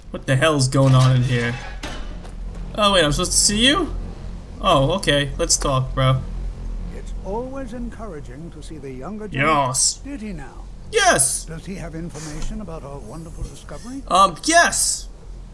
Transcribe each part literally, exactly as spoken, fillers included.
What the hell's going on in here? Oh wait, I'm supposed to see you? Oh, okay. Let's talk, bro. It's always encouraging to see the younger gentleman. Yes. Did he now? Yes. Does he have information about our wonderful discovery? Um, yes.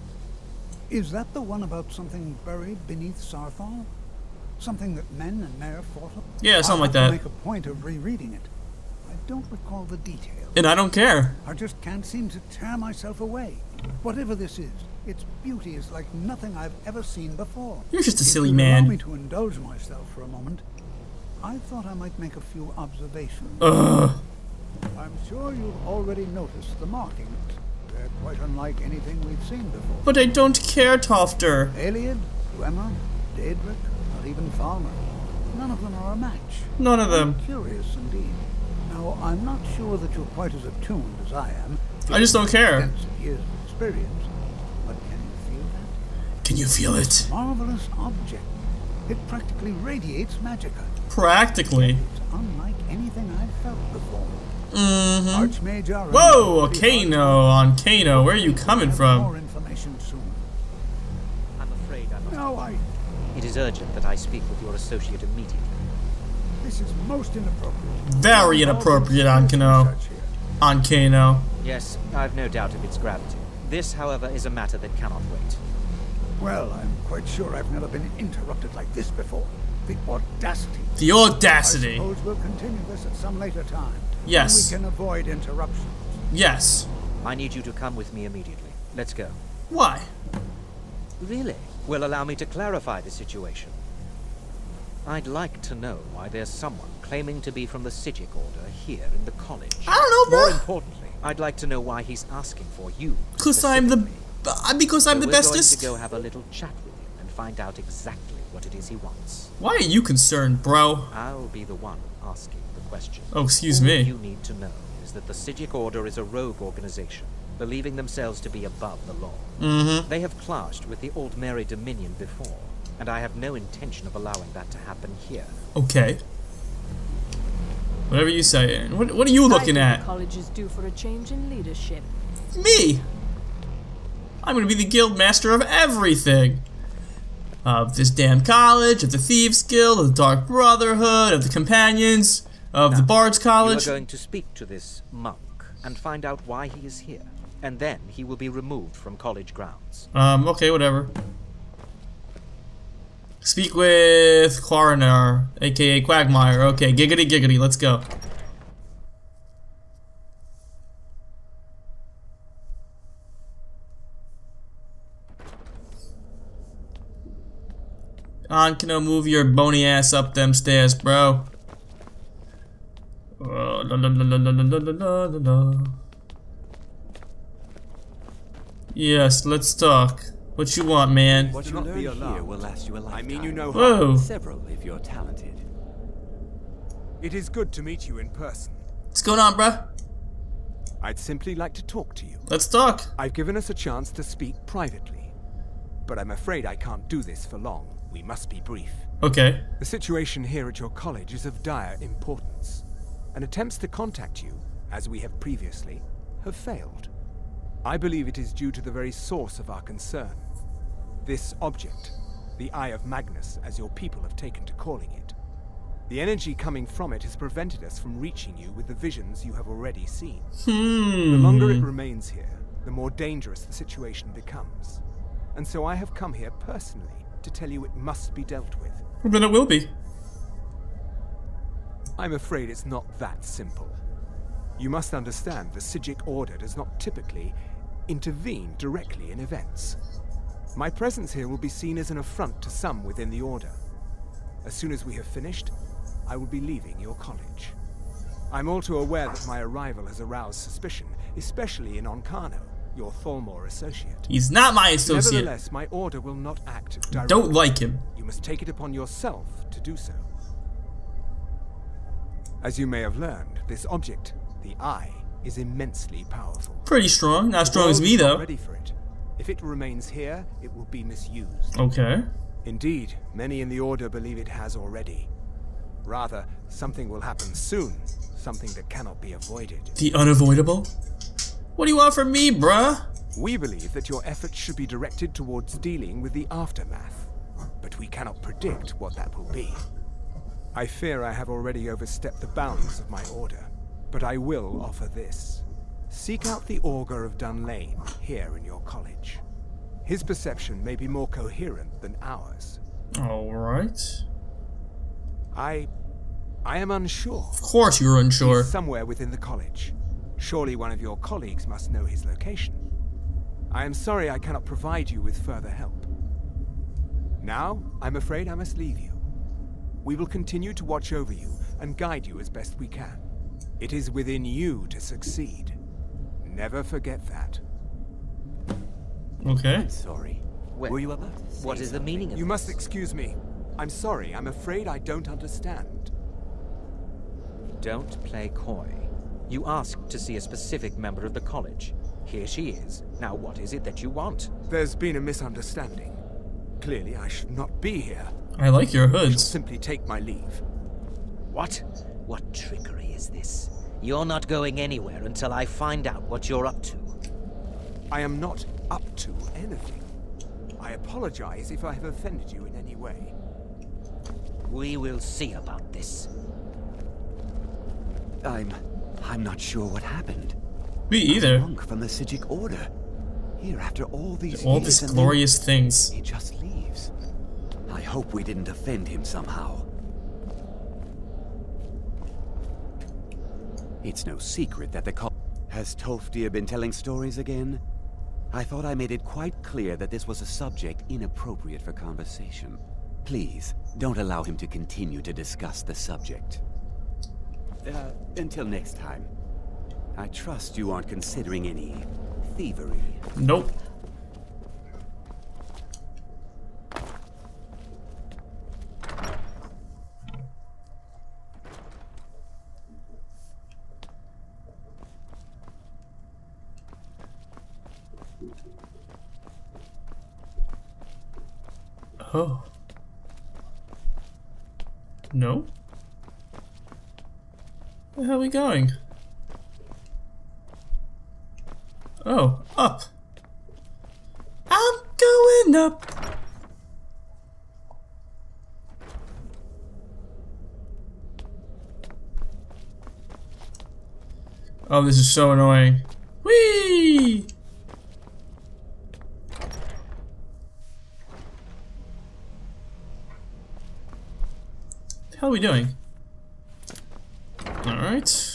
Is that the one about something buried beneath Sarthal? Something that men and Mare fought up? Yeah, something like I'll that. make a point of rereading it. I don't recall the details. And I don't care. I just can't seem to tear myself away. Whatever this is, its beauty is like nothing I've ever seen before. You're just a If silly you'd man. Allow me to indulge myself for a moment. I thought I might make a few observations. Ugh. I'm sure you've already noticed the markings. They're quite unlike anything we've seen before. But I don't care, Tofter. Eliad, Dwemer, Daedric, not even Falmer. None of them are a match. None of them. I'm curious indeed. Now, I'm not sure that you're quite as attuned as I am. I just don't care. Extensive years of experience. But can you feel that? Can you feel it? Marvelous object. It practically radiates magicka. Practically. It's unlike anything I've felt before. Mm-hmm. Archmage Aran. Whoa, Kano on Kano. Where are you coming More from? information soon. I'm afraid I must. No, I. It is urgent that I speak with your associate immediately. This is most inappropriate. Very inappropriate on Kano. Research here. On Kano. Yes, I've no doubt of its gravity. This, however, is a matter that cannot wait. Well, I'm quite sure I've never been interrupted like this before. The audacity. The audacity. I suppose we'll continue this at some later time. Yes. When we can avoid interruptions. Yes. I need you to come with me immediately. Let's go. Why? Really? Will allow me to clarify the situation. I'd like to know why there's someone claiming to be from the Psijic Order here in the college. I don't know, More bro. importantly, I'd like to know why he's asking for you. Because I'm the... Uh, because I'm So the we're bestest. going to go have a little chat with him and find out exactly what it is he wants. Why are you concerned, bro? I'll be the one asking the question. Oh, excuse All me. you need to know is that the Psijic Order is a rogue organization, believing themselves to be above the law. Mm-hmm. They have clashed with the Altmeri Dominion before, and I have no intention of allowing that to happen here. Okay. Whatever you say. What, what are you looking I think at? the college is due for a change in leadership. Me! I'm gonna be the guild master of everything. Of this damn college, of the Thieves Guild, of the Dark Brotherhood, of the Companions, of Now, the Bards College. You are going to speak to this monk and find out why he is here, and then he will be removed from college grounds. Um, okay, whatever. Speak with Quarrenar, aka Quagmire. Okay, giggity giggity, let's go. On, can I move your bony ass up them stairs, bro? Oh, la, la, la, la, la, la, la, la, la. Yes, let's talk. What you want, man? What you learn here will last you a lifetime. I mean, you know Whoa. how. Several if you're talented. It is good to meet you in person. What's going on, bruh? I'd simply like to talk to you. Let's talk. I've given us a chance to speak privately, but I'm afraid I can't do this for long. We must be brief. Okay. The situation here at your college is of dire importance, and attempts to contact you, as we have previously, have failed. I believe it is due to the very source of our concern. This object, the Eye of Magnus, as your people have taken to calling it. The energy coming from it has prevented us from reaching you with the visions you have already seen. Hmm. The longer it remains here, the more dangerous the situation becomes. And so I have come here personally to tell you it must be dealt with. Then it will be. I'm afraid it's not that simple. You must understand the Psijic Order does not typically intervene directly in events. My presence here will be seen as an affront to some within the Order. As soon as we have finished, I will be leaving your college. I'm all too aware that my arrival has aroused suspicion, especially in Onkano, your Thalmor associate. He's not my associate. Nevertheless, my order will not act directly. Don't like him. You must take it upon yourself to do so. As you may have learned, this object, the Eye, is immensely powerful. Pretty strong. Not as The strong as world me, is not though. ready for it. If it remains here, it will be misused. Okay. Indeed, many in the Order believe it has already. Rather, something will happen soon, something that cannot be avoided. The unavoidable? What do you want from me, bruh? We believe that your efforts should be directed towards dealing with the aftermath, but we cannot predict what that will be. I fear I have already overstepped the bounds of my order, but I will offer this. Seek out the Augur of Dunlane here in your college. His perception may be more coherent than ours. Alright. I... I am unsure. Of course you're unsure. He's somewhere within the college. Surely one of your colleagues must know his location. I am sorry I cannot provide you with further help. Now, I'm afraid I must leave you. We will continue to watch over you and guide you as best we can. It is within you to succeed. Never forget that. Okay. I'm sorry. Well, Were you about to say what is the something? meaning of You this? must excuse me. I'm sorry, I'm afraid I don't understand. Don't play coy. You asked to see a specific member of the college. Here she is. Now what is it that you want? There's been a misunderstanding. Clearly I should not be here. I like your I shall hoods. simply take my leave. What? What trickery is this? You're not going anywhere until I find out what you're up to. I am not up to anything. I apologize if I have offended you in any way. We will see about this. I'm... I'm not sure what happened. Me either. Monk from the Sijic Order. Here after all these All years these and then glorious things. he just leaves. I hope we didn't offend him somehow. It's no secret that the col- Has Tolfdir been telling stories again? I thought I made it quite clear that this was a subject inappropriate for conversation. Please, don't allow him to continue to discuss the subject. Uh, until next time. I trust you aren't considering any thievery. Nope. Oh. No? Where are we going? Oh, up. I'm going up. Oh, this is so annoying. Whee! What the hell are we doing? Alright.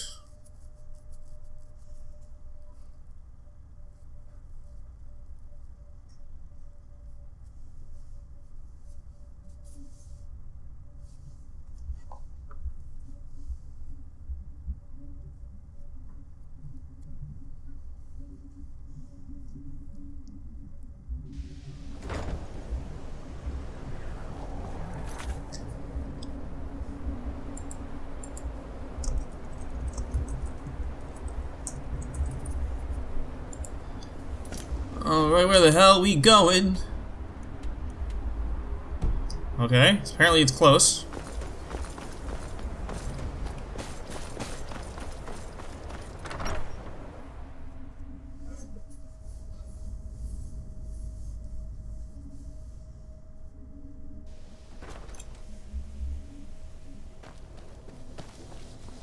Alright, where the hell are we going? Okay, apparently it's close. Wake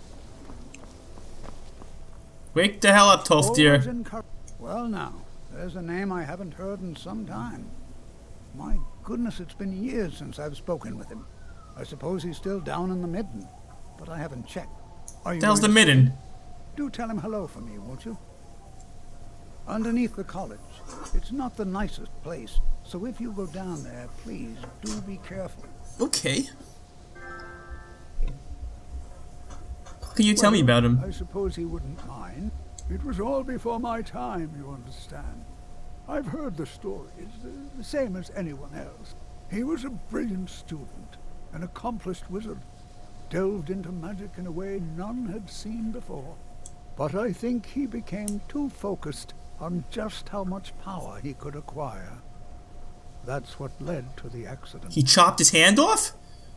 the hell up, Tolfdir. Well now, there's a name I haven't heard in some time. My goodness, it's been years since I've spoken with him. I suppose he's still down in the midden, but I haven't checked. Are you How's the going to see midden? him? Do tell him hello for me, won't you? Underneath the college. It's not the nicest place, so if you go down there, please do be careful. Okay. What can you tell Well, me about him? I suppose he wouldn't mind. It was all before my time, you understand. I've heard the stories, the, the same as anyone else. He was a brilliant student, an accomplished wizard, delved into magic in a way none had seen before. But I think he became too focused on just how much power he could acquire. That's what led to the accident. He chopped his hand off?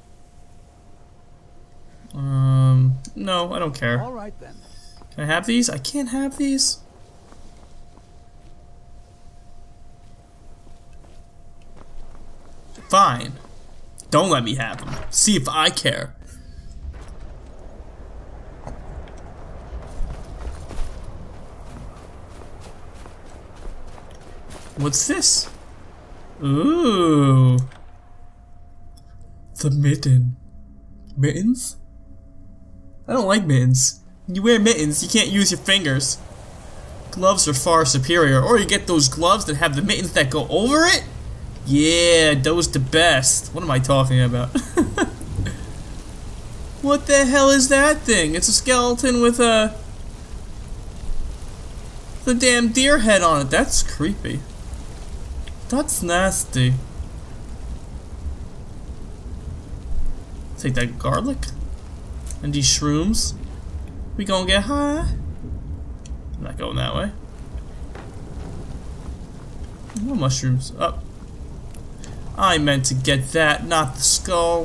Um, no, I don't care. All right then. Can I have these? I can't have these. Fine. Don't let me have them. See if I care. What's this? Ooh. The mitten. Mittens? I don't like mittens. When you wear mittens, you can't use your fingers. Gloves are far superior. Or you get those gloves that have the mittens that go over it? Yeah, those the best. What am I talking about? What the hell is that thing? It's a skeleton with a... the damn deer head on it. That's creepy. That's nasty. Take that garlic. And these shrooms. We gonna get high? I'm not going that way. No mushrooms. Up. I meant to get that, not the skull.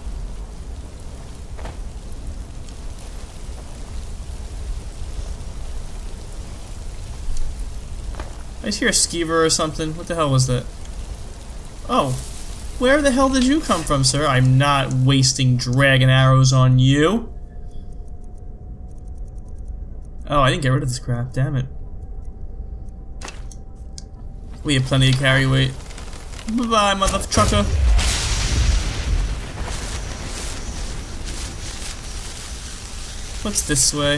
I just hear a skeever or something. What the hell was that? Oh. Where the hell did you come from, sir? I'm not wasting dragon arrows on you. Oh, I didn't get rid of this crap. Damn it. We have plenty of carry weight. Bye-bye, mother trucker. What's this way?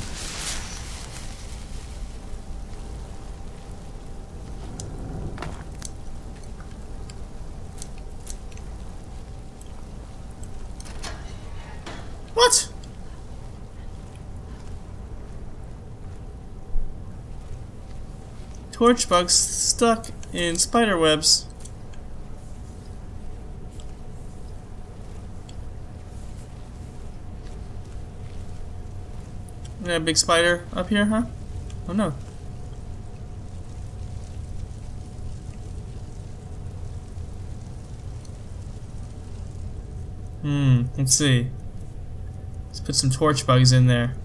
What? Torch bugs stuck in spider webs. We got a big spider up here, huh? Oh no. Hmm, let's see. Let's put some torch bugs in there.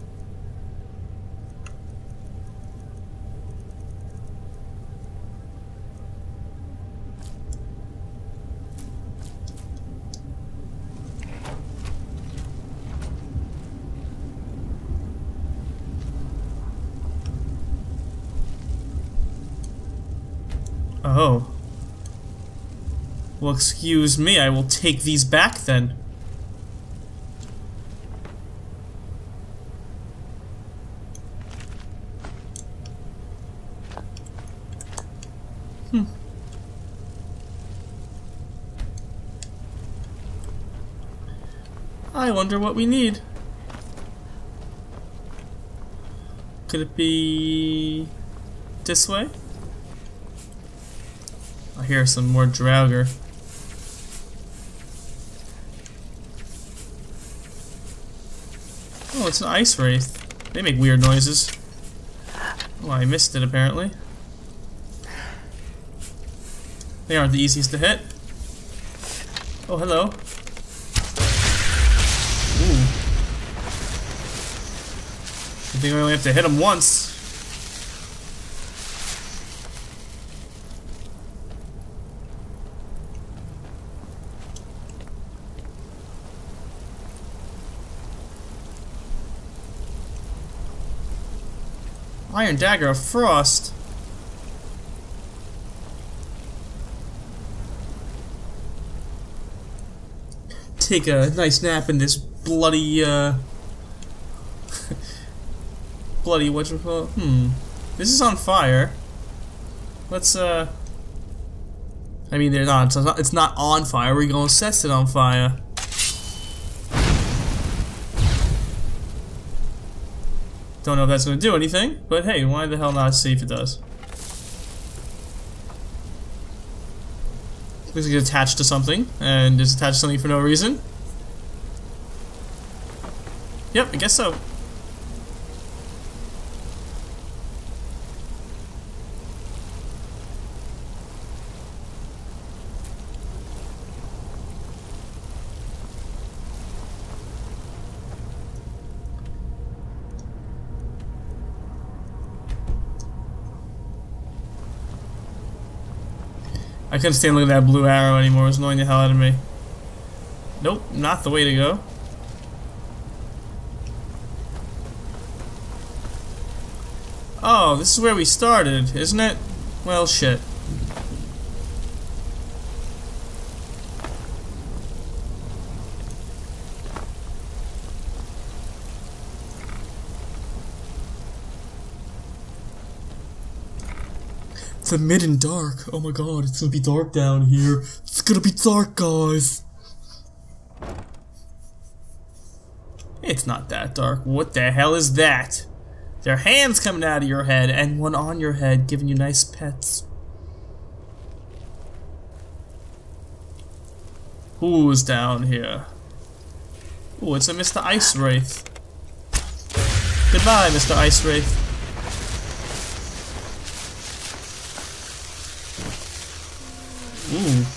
Oh. Well, excuse me, I will take these back then. Hmm. I wonder what we need. Could it be this way? I hear some more Draugr. Oh, it's an ice wraith. They make weird noises. Oh, I missed it apparently. They aren't the easiest to hit. Oh, hello. Ooh. I think we only have to hit them once. Iron Dagger of Frost. Take a nice nap in this bloody, uh... bloody, whatchamacallit? Hmm. This is on fire. Let's, uh... I mean, they're not, it's not, it's not on fire. We're gonna set it on fire. Don't know if that's going to do anything, but hey, why the hell not see if it does? Looks like it's attached to something, and it's attached to something for no reason. Yep, I guess so. I couldn't stand looking at that blue arrow anymore. It was annoying the hell out of me. Nope, not the way to go. Oh, this is where we started, isn't it? Well, shit. It's a mid and dark. Oh my god, it's gonna be dark down here. It's gonna be dark, guys. It's not that dark. What the hell is that? There are hands coming out of your head and one on your head giving you nice pets. Who's down here? Oh, it's a Mister Ice Wraith. Goodbye, Mister Ice Wraith. Ooh.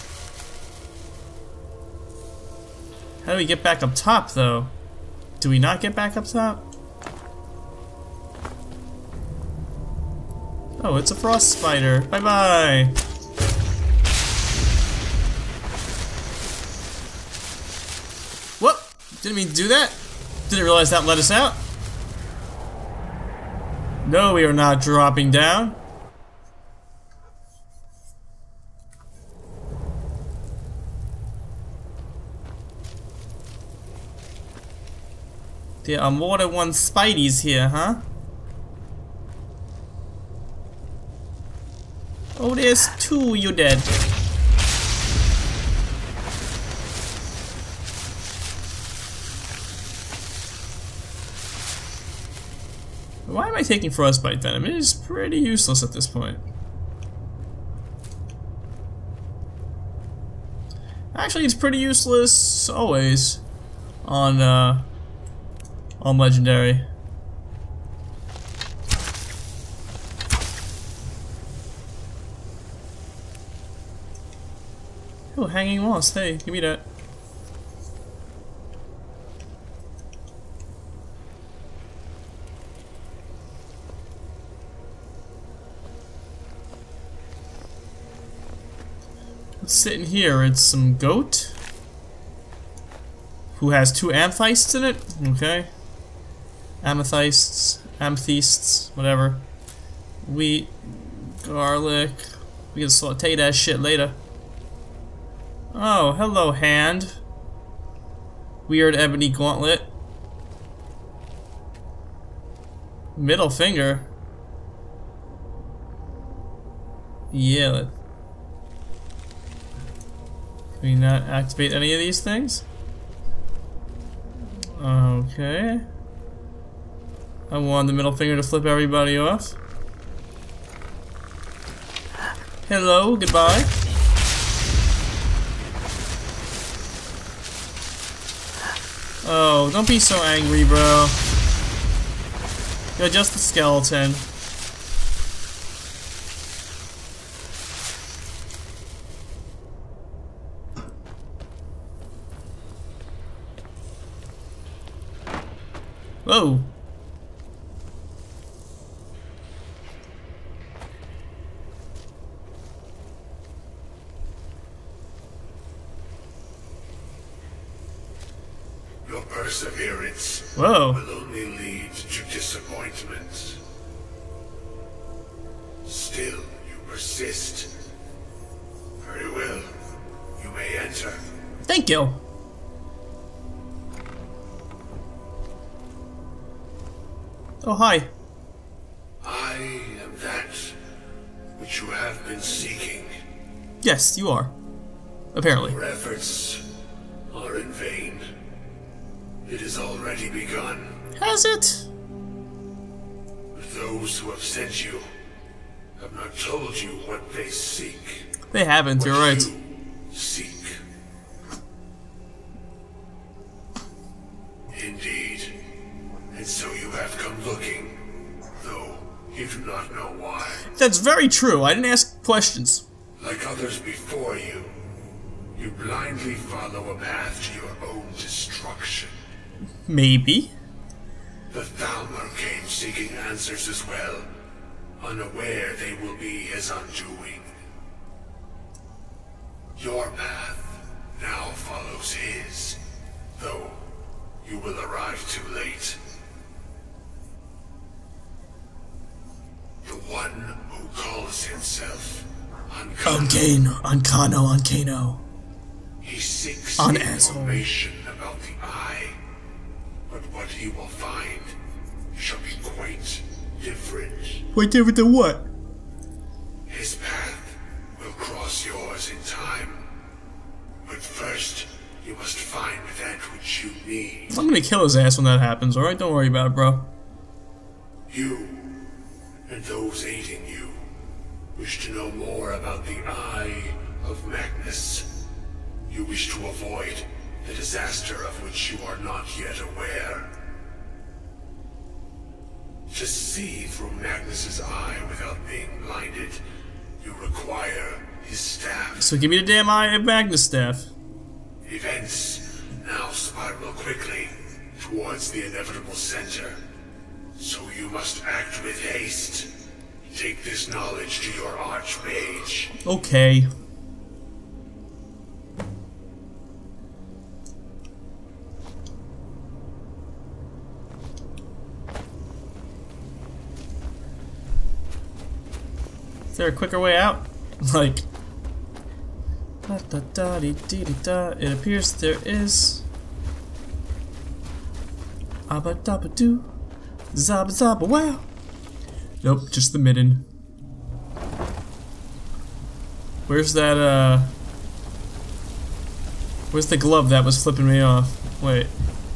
How do we get back up top, though? Do we not get back up top? Oh, it's a frost spider. Bye-bye. Whoop! Didn't mean to do that. Didn't realize that let us out. No, we are not dropping down. There are more than one Spideys here, huh? Oh, there's two, you dead. Why am I taking frostbite venom? It is pretty useless at this point. Actually, it's pretty useless always on uh, on legendary. Oh, hanging moss. Hey, give me that. What's sitting here? It's some goat who has two amethysts in it. Okay. Amethysts, amethysts, whatever. Wheat, garlic. We can saute that shit later. Oh, hello, hand. Weird ebony gauntlet. Middle finger. Yeah. Let... Can we not activate any of these things? Okay. I want the middle finger to flip everybody off. Hello, goodbye. Oh, don't be so angry, bro. You're just a skeleton. Whoa. Your perseverance Whoa. will only lead to disappointment. Still, you persist. Very well. You may enter. Thank you. Oh, hi. I am that which you have been seeking. Yes, you are. Apparently. Your efforts are in vain. It has already begun. Has it? But those who have sent you have not told you what they seek. They haven't, What you're right. you seek. Indeed. And so you have come looking, though you do not know why. That's very true. I didn't ask questions. Like others before you, you blindly follow a path to your own destruction. Maybe. The Thalmor came seeking answers as well, unaware they will be his undoing. Your path now follows his, though you will arrive too late. The one who calls himself Uncano, Uncano, Uncano. He seeks On information about the Eye, but what he will find shall be quite different. Quite different than what? His path will cross yours in time, but first you must find that which you need. I'm gonna kill his ass when that happens, alright? Don't worry about it, bro. You, and those aiding you, wish to know more about the Eye of Magnus. You wish to avoid the disaster of which you are not yet aware. To see through Magnus's eye without being blinded, you require his staff. So give me the damn Eye of Magnus staff. Events now spiral quickly towards the inevitable center, so you must act with haste. Take this knowledge to your Archmage. Okay. Is there a quicker way out? Like, da, da, da, dee, dee, dee, da. It appears there is. Abba dabba doo, zabba zabba wow. Nope, just the midden. Where's that? Uh, where's the glove that was flipping me off? Wait.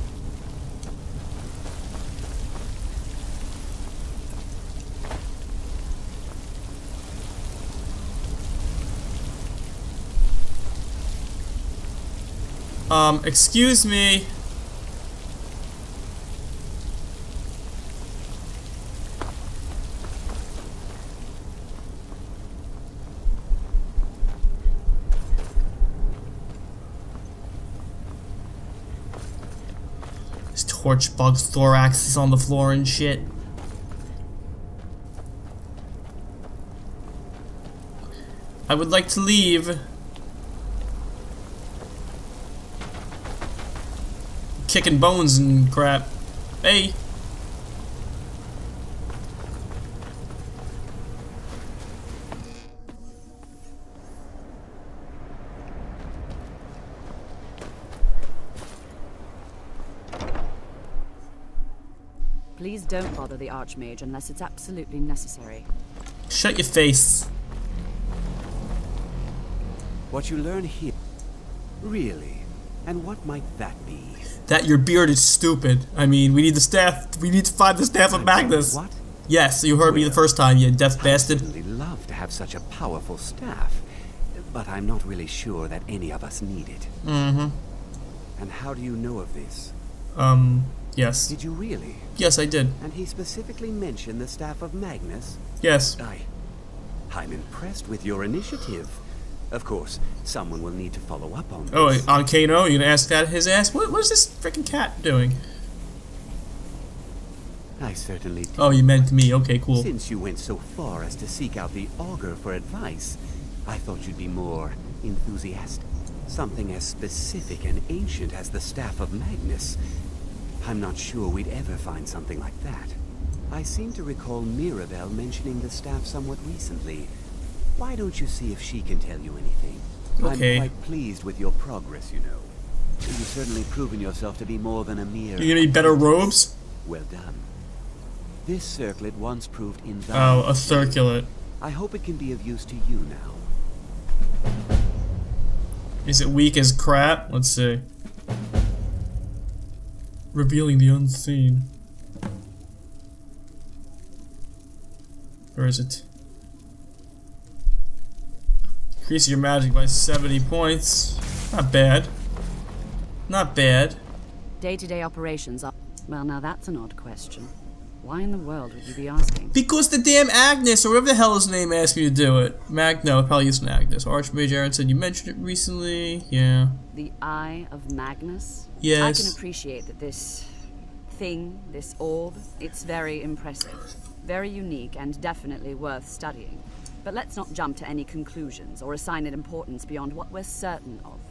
Um, excuse me. This torch bug's thorax is on the floor and shit. I would like to leave. Kicking bones and crap. Hey. Please don't bother the Archmage unless it's absolutely necessary. Shut your face. What you learn here... Really? And what might that be? That your beard is stupid. I mean, we need the staff. We need to find the staff of Magnus. What? Yes, you heard me the first time, you deaf bastard. I'd certainly love to have such a powerful staff, but I'm not really sure that any of us need it. Mm-hmm. And how do you know of this? Um, yes. Did you really? Yes, I did. And he specifically mentioned the staff of Magnus? Yes. I... I'm impressed with your initiative. Of course, someone will need to follow up on this. Oh, on Kano, you gonna ask that his ass? What, what is this freaking cat doing? I certainly do. Oh, you meant me. Okay, cool. Since you went so far as to seek out the Augur for advice, I thought you'd be more enthusiastic. Something as specific and ancient as the Staff of Magnus. I'm not sure we'd ever find something like that. I seem to recall Mirabelle mentioning the staff somewhat recently. Why don't you see if she can tell you anything? Okay. I'm quite pleased with your progress, you know. You've certainly proven yourself to be more than a mere... You gonna need better robes? Well done. This circlet once proved invaluable. Oh, a circlet. I hope it can be of use to you now. Is it weak as crap? Let's see. Revealing the unseen. Where is it? Increase your magic by seventy points. Not bad. Not bad. Day-to-day operations are... Well, now that's an odd question. Why in the world would you be asking? Because the damn Agnes, or whatever the hell his name, asked me to do it. Mag, no, probably isn't Agnes. Archmage Aaron said you mentioned it recently. Yeah. The Eye of Magnus? Yes. I can appreciate that this thing, this orb, it's very impressive. Very unique and definitely worth studying. But let's not jump to any conclusions or assign it importance beyond what we're certain of.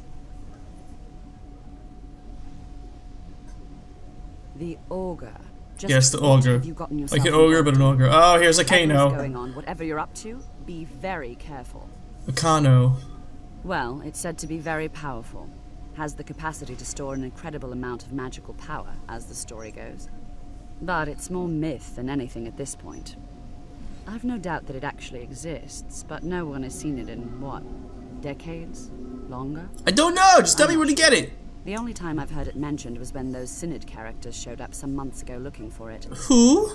The ogre. Just yes, the what ogre. have you gotten yourself Like an ogre, but an ogre. Oh, here's a Whatever's Kano. going on, whatever you're up to, be very careful. A Kano. Well, it's said to be very powerful. Has the capacity to store an incredible amount of magical power, as the story goes. But it's more myth than anything at this point. I've no doubt that it actually exists, but no one has seen it in, what, decades? Longer? I don't know! Just tell me where to get it! The only time I've heard it mentioned was when those Synod characters showed up some months ago looking for it. Who?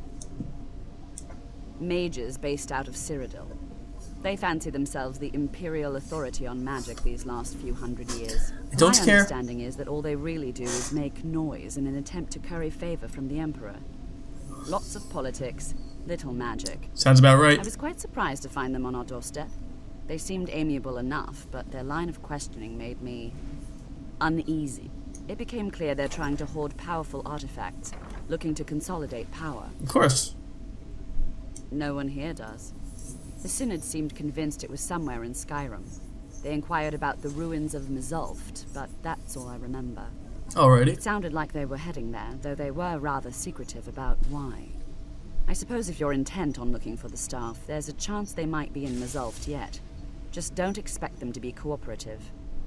Mages based out of Cyrodiil. They fancy themselves the imperial authority on magic these last few hundred years. I don't My care. understanding is that all they really do is make noise in an attempt to curry favor from the Emperor. Lots of politics, little magic. Sounds about right. I was quite surprised to find them on our doorstep. They seemed amiable enough, but their line of questioning made me uneasy. It became clear they're trying to hoard powerful artifacts, looking to consolidate power. Of course. No one here does. The Synod seemed convinced it was somewhere in Skyrim. They inquired about the ruins of Mizulft, but that's all I remember. Alrighty. It sounded like they were heading there, though they were rather secretive about why. I suppose if you're intent on looking for the staff, there's a chance they might be in Mizulft yet. Just don't expect them to be cooperative.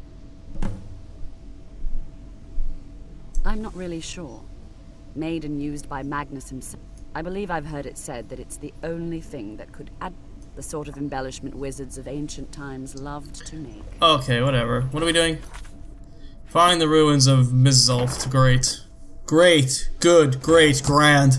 I'm not really sure. Made and used by Magnus himself. I believe I've heard it said that it's the only thing that could add the sort of embellishment wizards of ancient times loved to make. Okay, whatever. What are we doing? Find the ruins of Mizulft. Great. Great. Good. Great. Grand.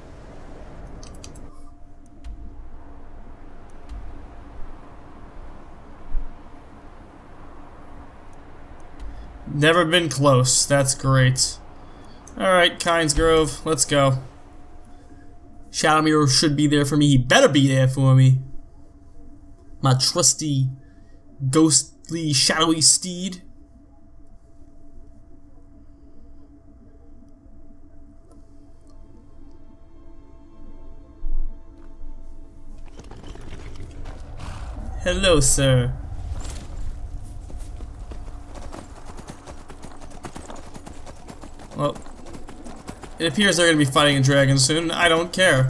Never been close. That's great. Alright, Kynes Grove. Let's go. Shadowmere should be there for me. He better be there for me. My trusty, ghostly, shadowy steed. Hello, sir. Well, it appears they're gonna be fighting a dragon soon. I don't care.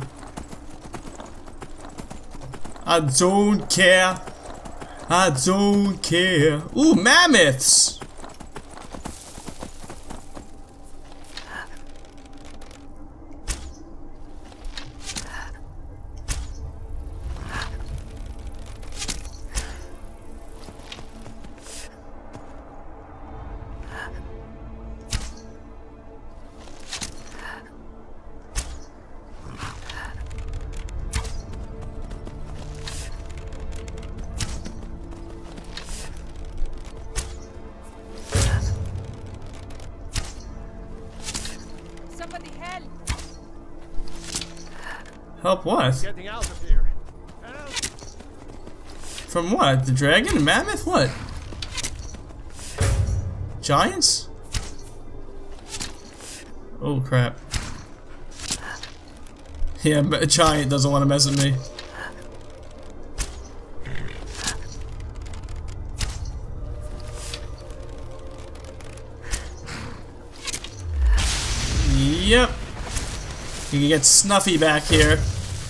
I don't care. I don't care. Ooh, mammoths! Help what? Getting out of here. Help. From what? The dragon? The mammoth? What? Giants? Oh crap. Yeah, but a giant doesn't want to mess with me. Yep. You can get Snuffy back here.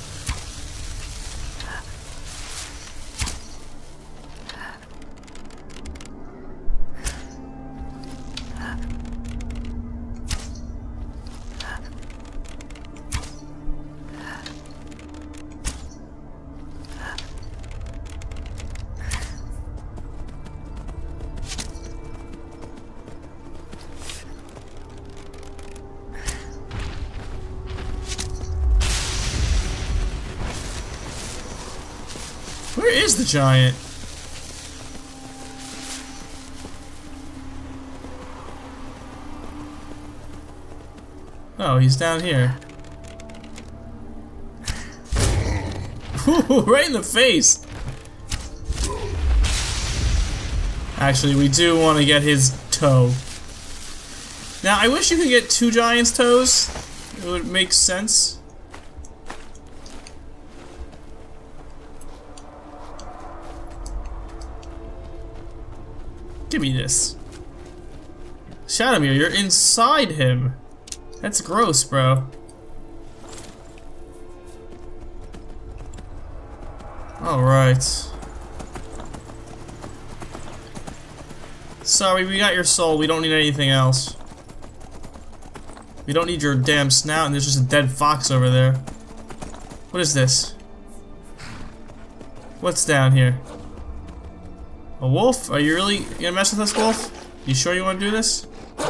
Where is the giant? Oh, he's down here. Ooh, right in the face! Actually, we do want to get his toe. Now, I wish you could get two giants' toes. It would make sense. Give me this. Shadowmere, you're inside him. That's gross, bro. Alright. Sorry, we got your soul. We don't need anything else. We don't need your damn snout, and there's just a dead fox over there. What is this? What's down here? A wolf? Are you really gonna mess with this wolf? You sure you want to do this?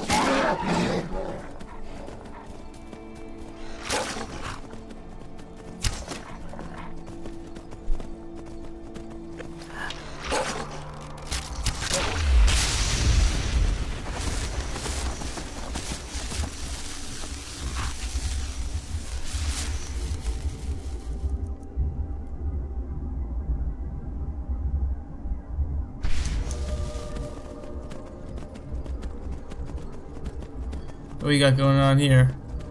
What you got going on here?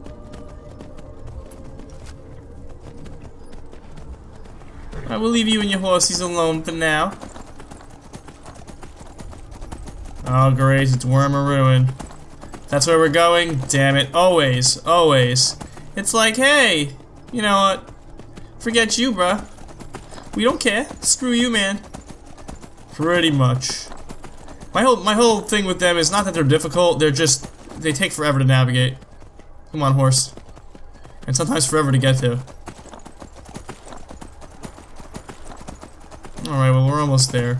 I will leave you and your horses alone for now. Oh great, it's Worm or Ruin. That's where we're going? Damn it. Always, always. It's like, hey, you know what? Forget you, bruh. We don't care. Screw you, man. Pretty much. My whole my whole thing with them is not that they're difficult, they're just they take forever to navigate. Come on, horse. And sometimes forever to get to. Alright, well, we're almost there.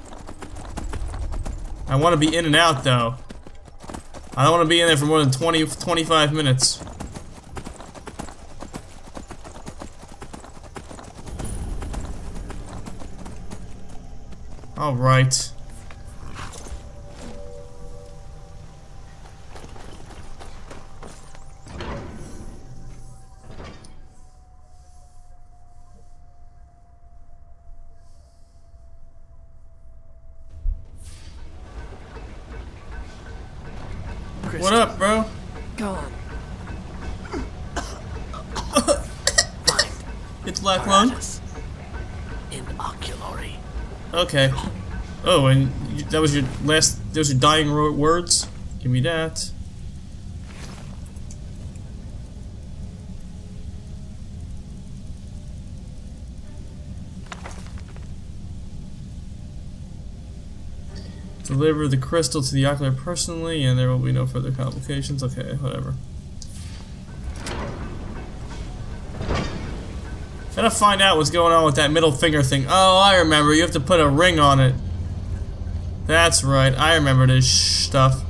I want to be in and out, though. I don't want to be in there for more than twenty, twenty-five minutes. Alright. What up, bro? Go on. It's Black Lung? In oculory. Okay. Oh, and you, that was your last, those are dying ro- words? Give me that. Deliver the crystal to the ocular personally, and there will be no further complications. Okay, whatever. Gotta find out what's going on with that middle finger thing. Oh, I remember. You have to put a ring on it. That's right. I remember this stuff.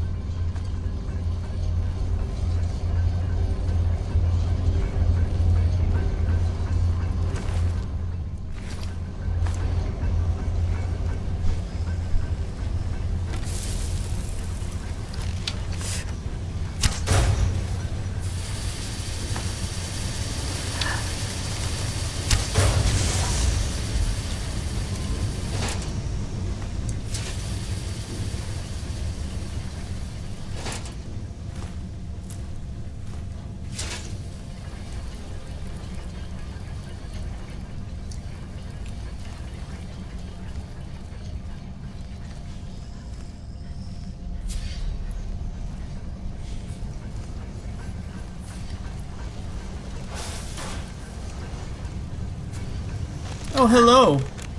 Oh, hello.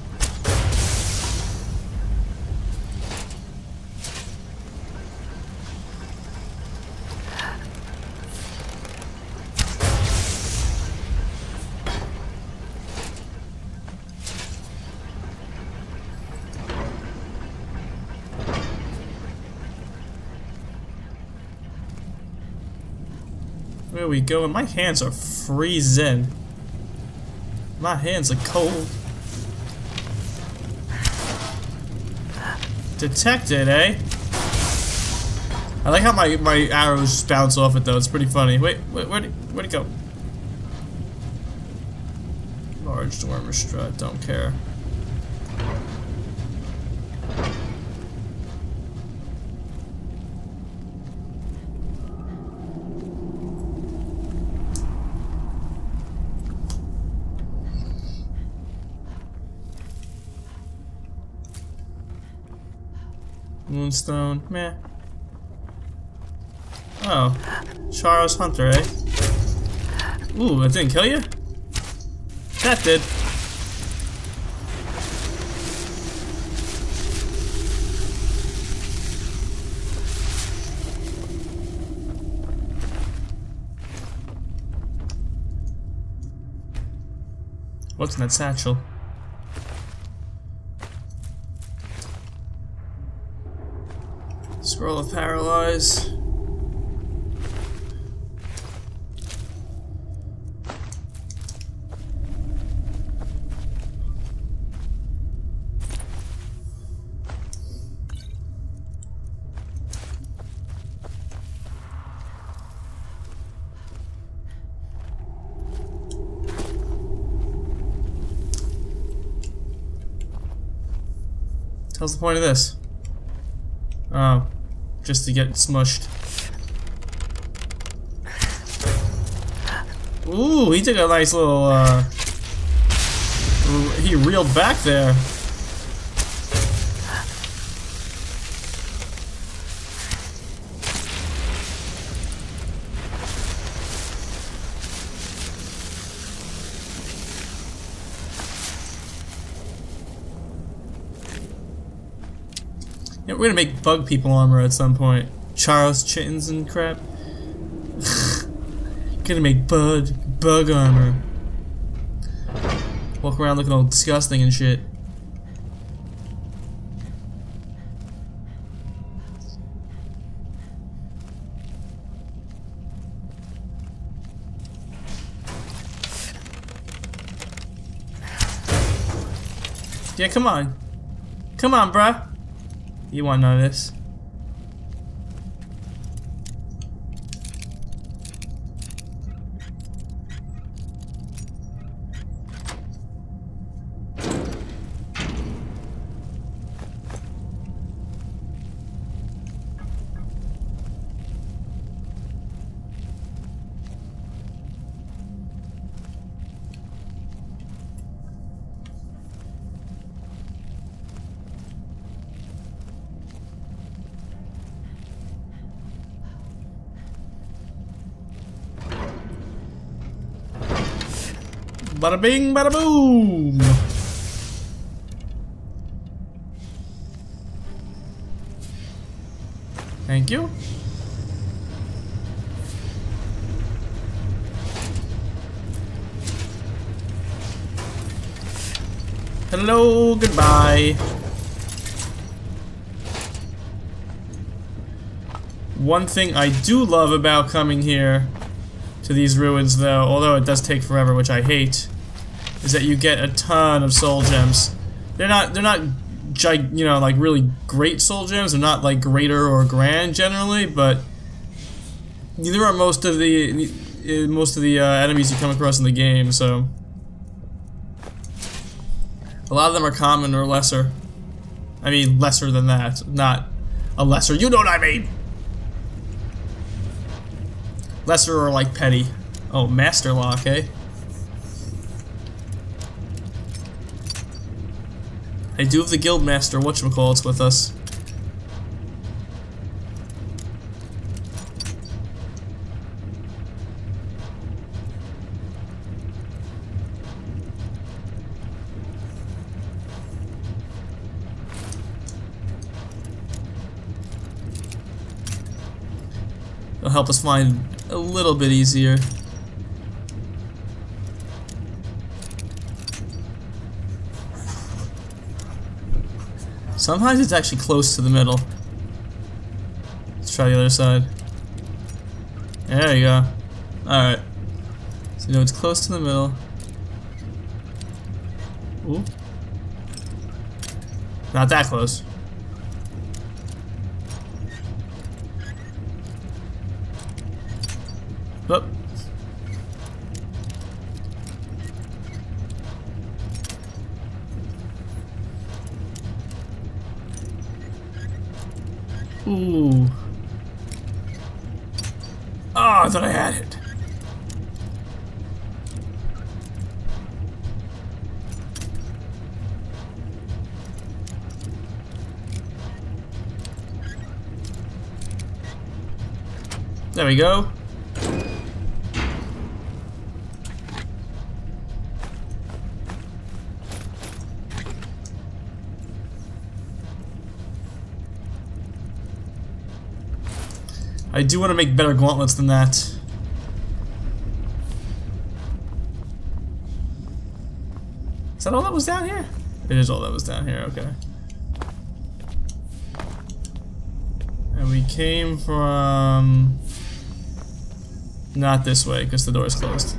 Where are we going? My hands are freezing. My hands are cold. Detected, eh? I like how my, my arrows bounce off it though, it's pretty funny. Wait, wait where'd it, where'd it go? Large dormer strut, don't care. Moonstone, meh. Oh, Charles Hunter, eh? Ooh, that didn't kill you? That did. What's in that satchel? Scroll of Paralyze. What's the point of this? Oh, just to get smushed. Ooh, he took a nice little, uh... he reeled back there. Yeah, we're gonna make bug people armor at some point. Charles Chittens and crap. Gonna make bug bug armor. Walk around looking all disgusting and shit. Yeah, come on. Come on, bruh. You want none of this. Bada bing, bada boom! Thank you. Hello, goodbye. One thing I do love about coming here to these ruins, though, although it does take forever, which I hate, is that you get a ton of soul gems. They're not, they're not, gig, you know, like really great soul gems. They're not like greater or grand generally, but neither are most of the most of the uh, enemies you come across in the game. So a lot of them are common or lesser. I mean, lesser than that, not a lesser. You know what I mean? Lesser or like petty. Oh, Master Lock, eh? I do have the Guildmaster whatchamacallits with us. It'll help us find a little bit easier. Sometimes it's actually close to the middle. Let's try the other side. There you go. Alright. So you know it's close to the middle. Ooh. Not that close. Oop. Ooh. Oh, I thought I had it. There we go. I do want to make better gauntlets than that. Is that all that was down here? It is all that was down here, okay. And we came from... not this way, because the door is closed.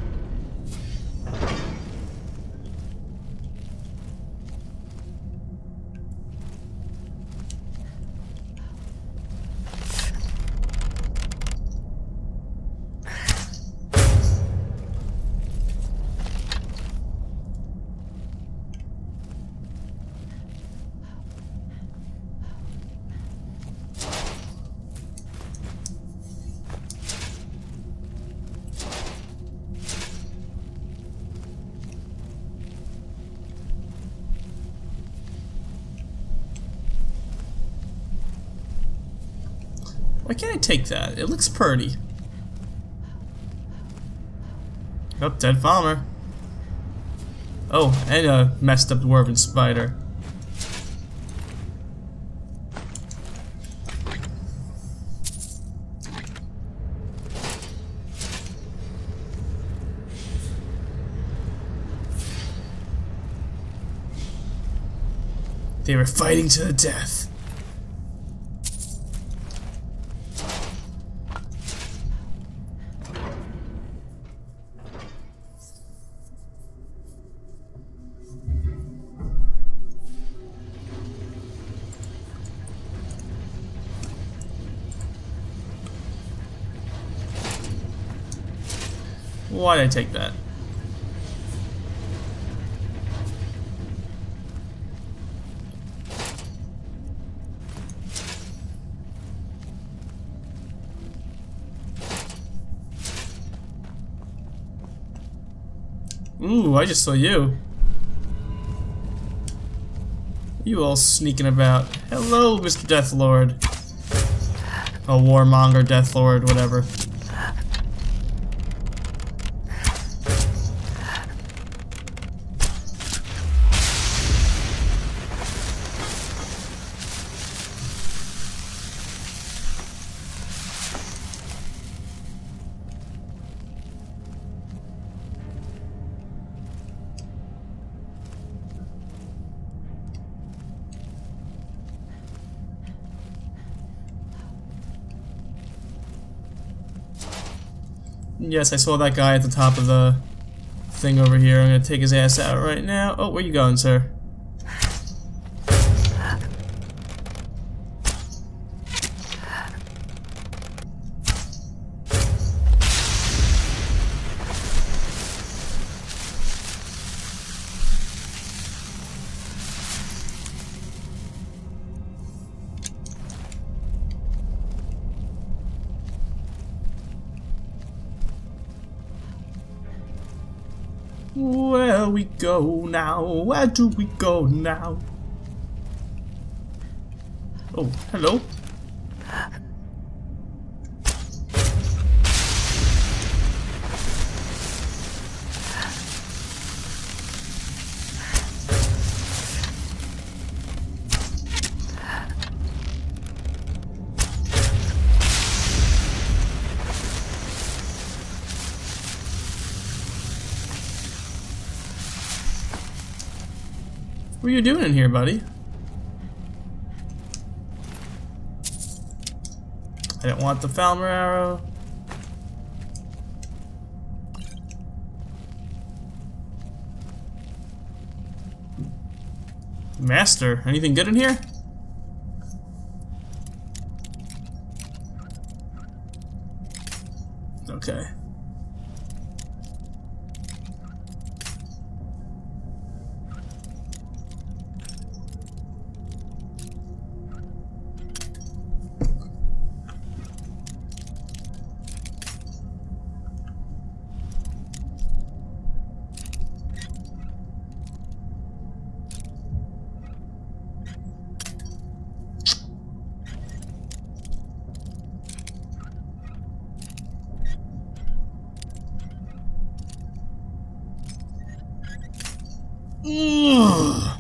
Why can't I take that? It looks pretty. Oh, dead farmer. Oh, and a messed up dwarven spider. They were fighting to the death. Why did I take that? Ooh, I just saw you. You all sneaking about. Hello, Mister Deathlord. A warmonger, Deathlord, whatever. Yes, I saw that guy at the top of the thing over here. I'm gonna take his ass out right now. Oh, where you going, sir? Where we go now? Where do we go now? Oh, hello. What are you doing in here, buddy? I didn't want the Falmer arrow. Master, anything good in here? Okay. Ugh.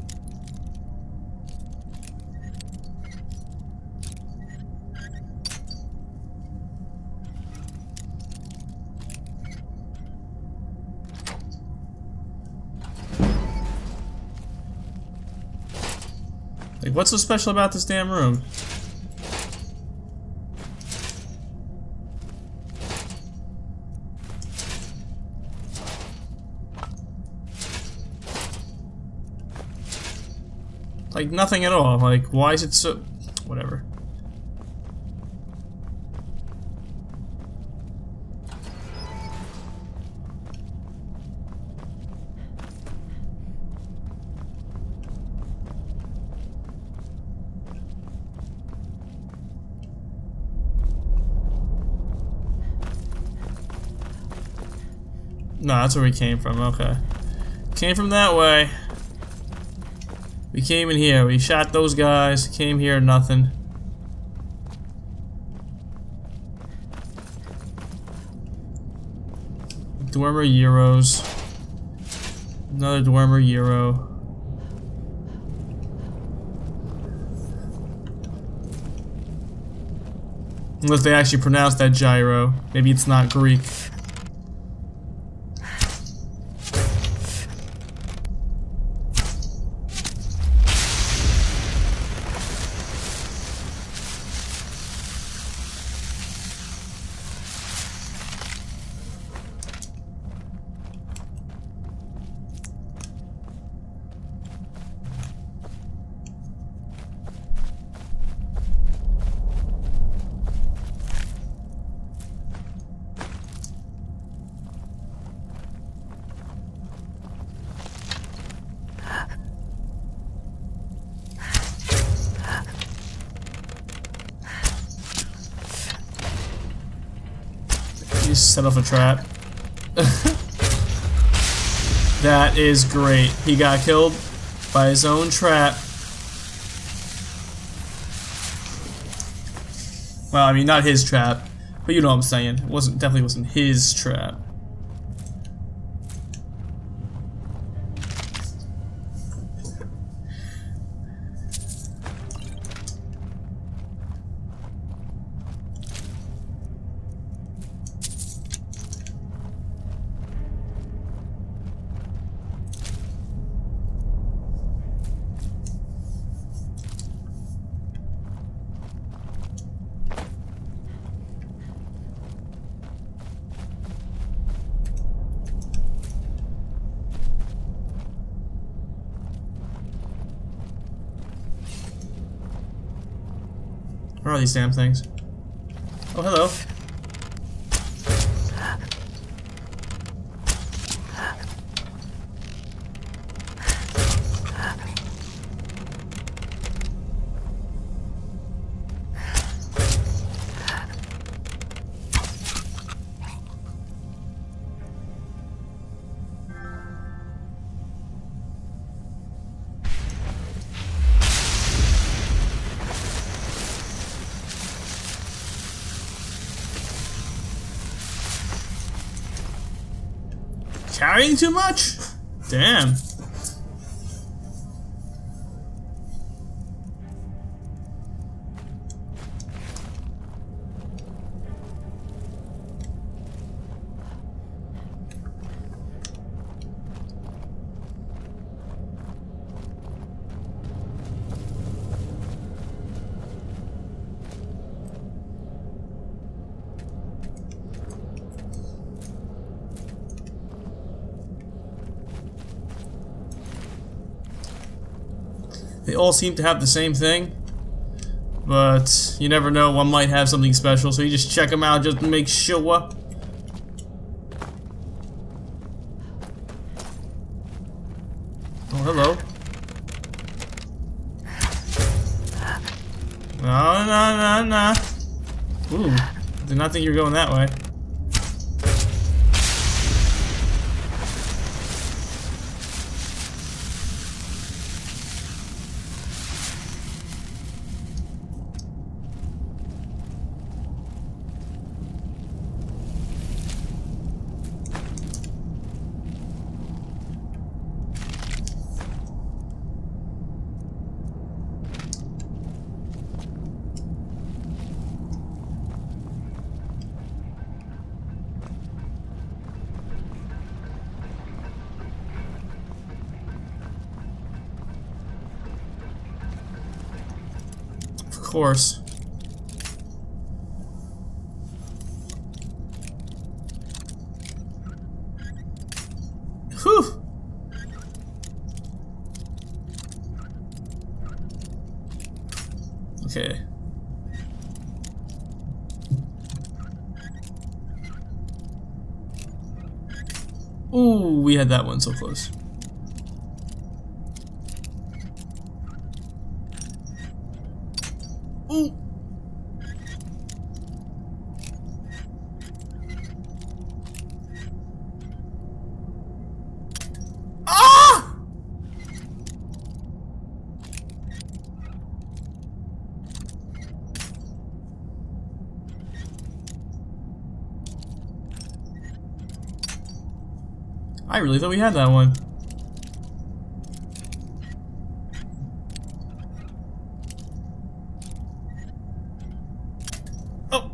Like, what's so special about this damn room? Like, nothing at all. Like, why is it so... whatever. No, that's where we came from. Okay. Came from that way. We came in here. We shot those guys. Came here, nothing. Dwemer Euros. Another Dwemer Euro. Unless they actually pronounce that gyro. Maybe it's not Greek. Just set off a trap. That is great. He got killed by his own trap. Well, I mean, not his trap, but you know what I'm saying. It wasn't definitely wasn't his trap. Where are these damn things? Oh, hello. Carrying too much? Damn. They all seem to have the same thing, but you never know, one might have something special, so you just check them out just to make sure. Oh, hello. No, no, no, no. Ooh, did not think you were going that way. course. Whew! Okay. Ooh, we had that one so close. Ooh! Ah! I really thought we had that one. Oh!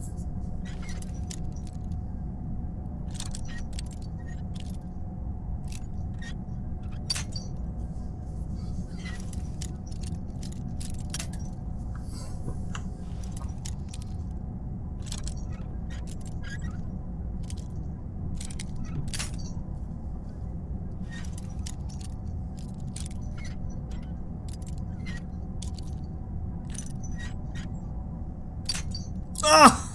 Ah!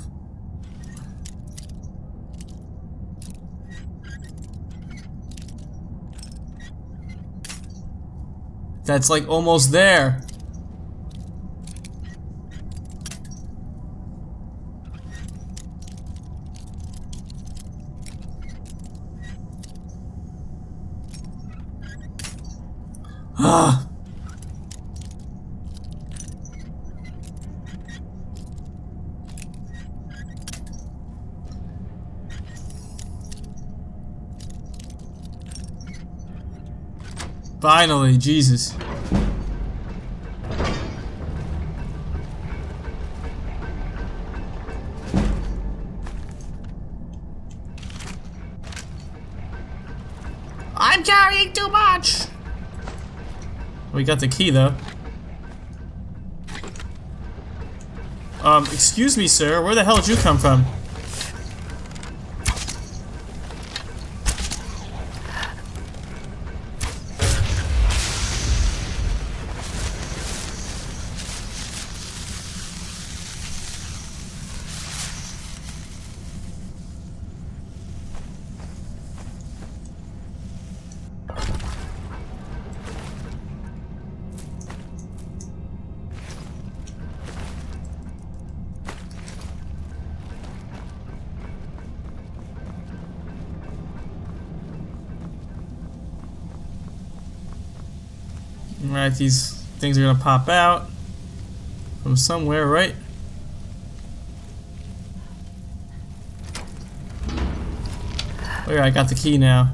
That's like almost there. Ah! Finally, Jesus. I'm carrying too much! We got the key, though. Um, excuse me, sir. Where the hell did you come from? Alright, these things are gonna pop out from somewhere, right? Where I got the key now.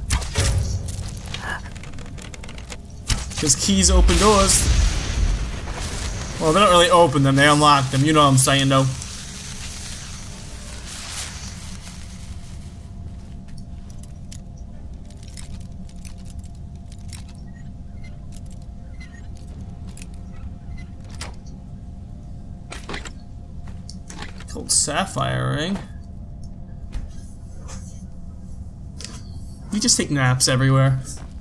Because keys open doors. Well, they don't really open them, they unlock them. You know what I'm saying, though. Gold sapphire ring. You just take naps everywhere.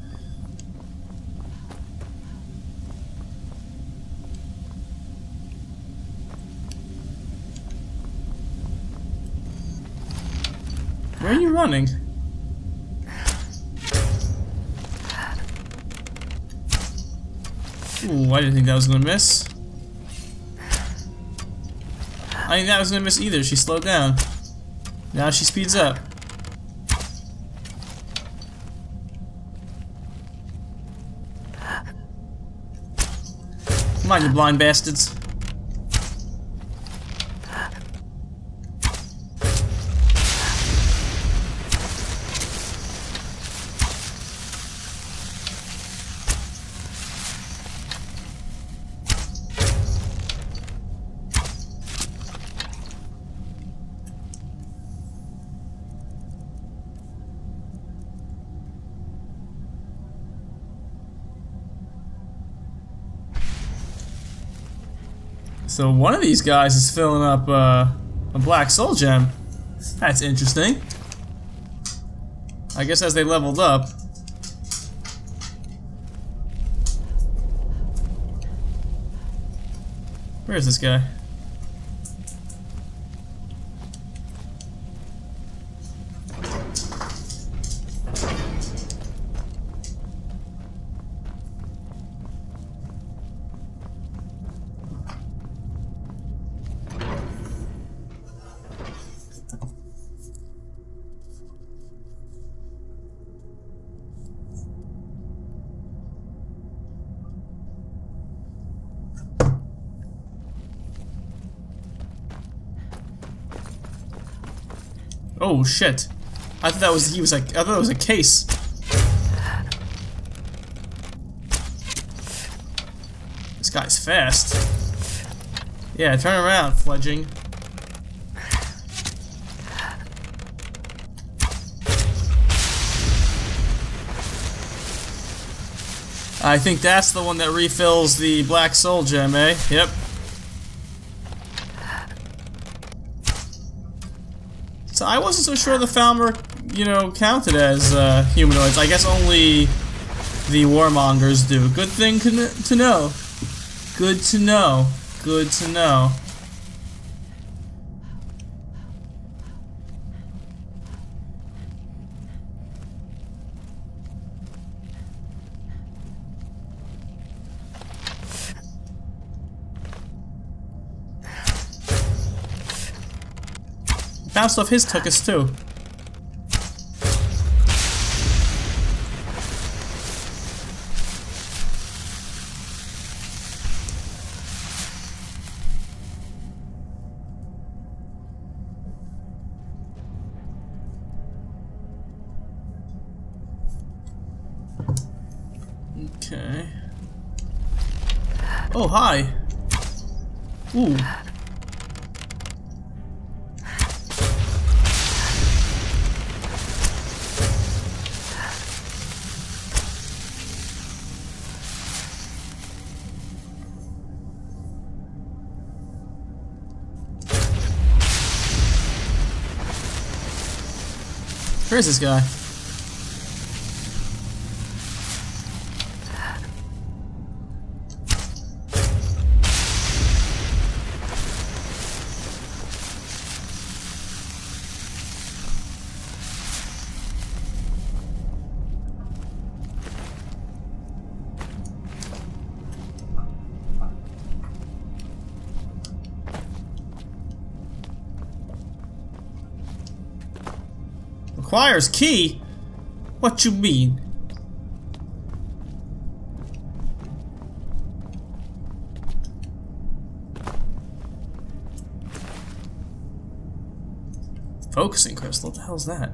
Where are you running? Ooh, I didn't think that was gonna miss. I think that was gonna miss either. She slowed down. Now she speeds up. Come on, you blind bastards. So one of these guys is filling up uh, a black soul gem. That's interesting. I guess as they leveled up. Where is this guy? Oh shit! I thought that was he was like I thought it was a case. This guy's fast. Yeah, turn around, fledging. I think that's the one that refills the black soul gem, eh? Yep. So I wasn't so sure the Falmer, you know, counted as uh, humanoids. I guess only the warmongers do. Good thing to know. Good to know. Good to know. Bounced off his tuchus too. Okay. Oh, hi. Ooh. Where's this guy? Requires key? What you mean? Focusing crystal? What the hell's that?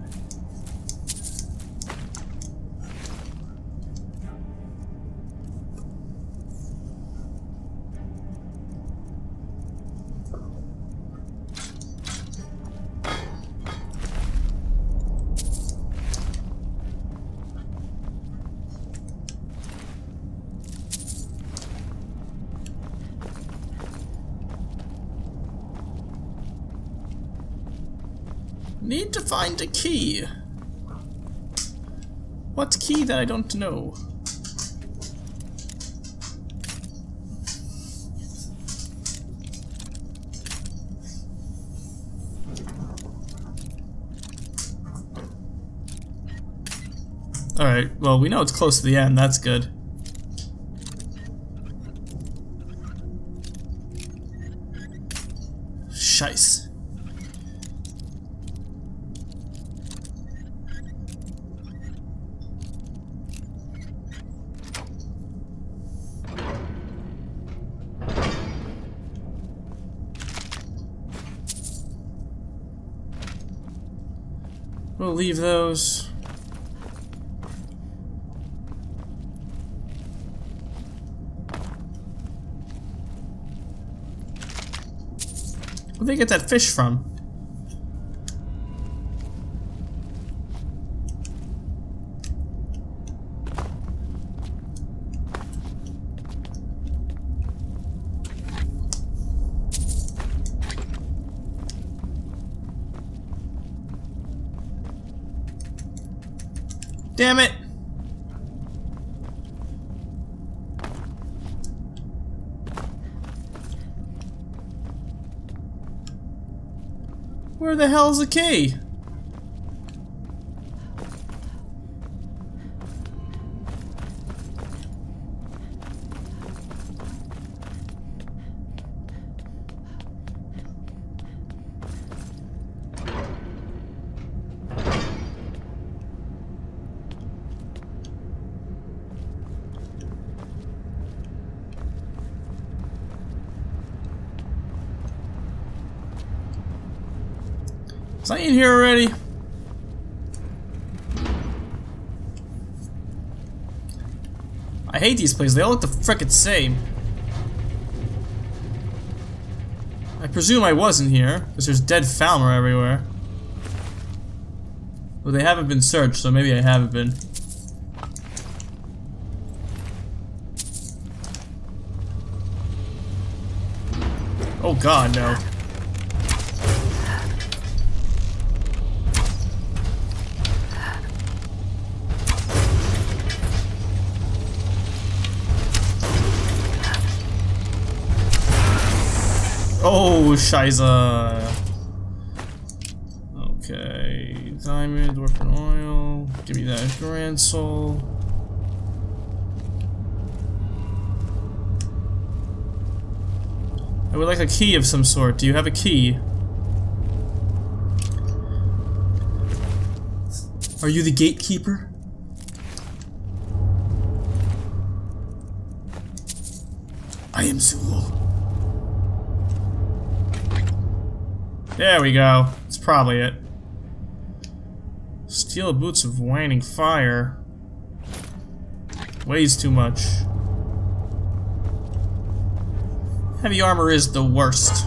Need to find a key. What key that I don't know? Alright, well, we know it's close to the end, that's good. Shice. We'll leave those. Where'd they get that fish from? Damn it! Where the hell's the key? Is I in here already? I hate these places, they all look the frickin' same. I presume I wasn't here, because there's dead Falmer everywhere. Well, they haven't been searched, so maybe I haven't been. Oh god, no. Oh, Shiza. Okay, diamond, orphan oil. Give me that grand soul. I would like a key of some sort. Do you have a key? Are you the gatekeeper? I am Zul. There we go. That's probably it. Steel boots of waning fire. Weighs too much. Heavy armor is the worst.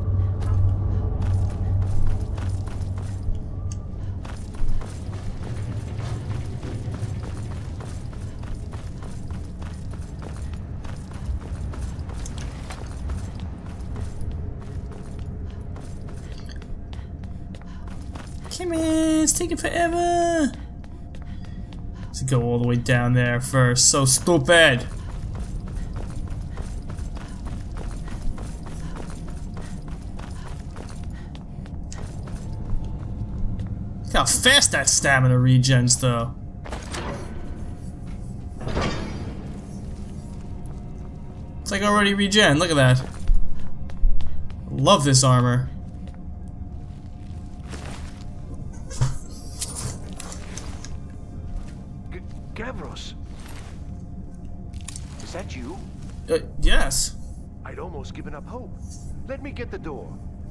Come on, it's taking forever. Let's go all the way down there first. So stupid. Look how fast that stamina regens, though. It's like already regen. Look at that. Love this armor. Gavros, is that you? Uh, yes. I'd almost given up hope. Let me get the door.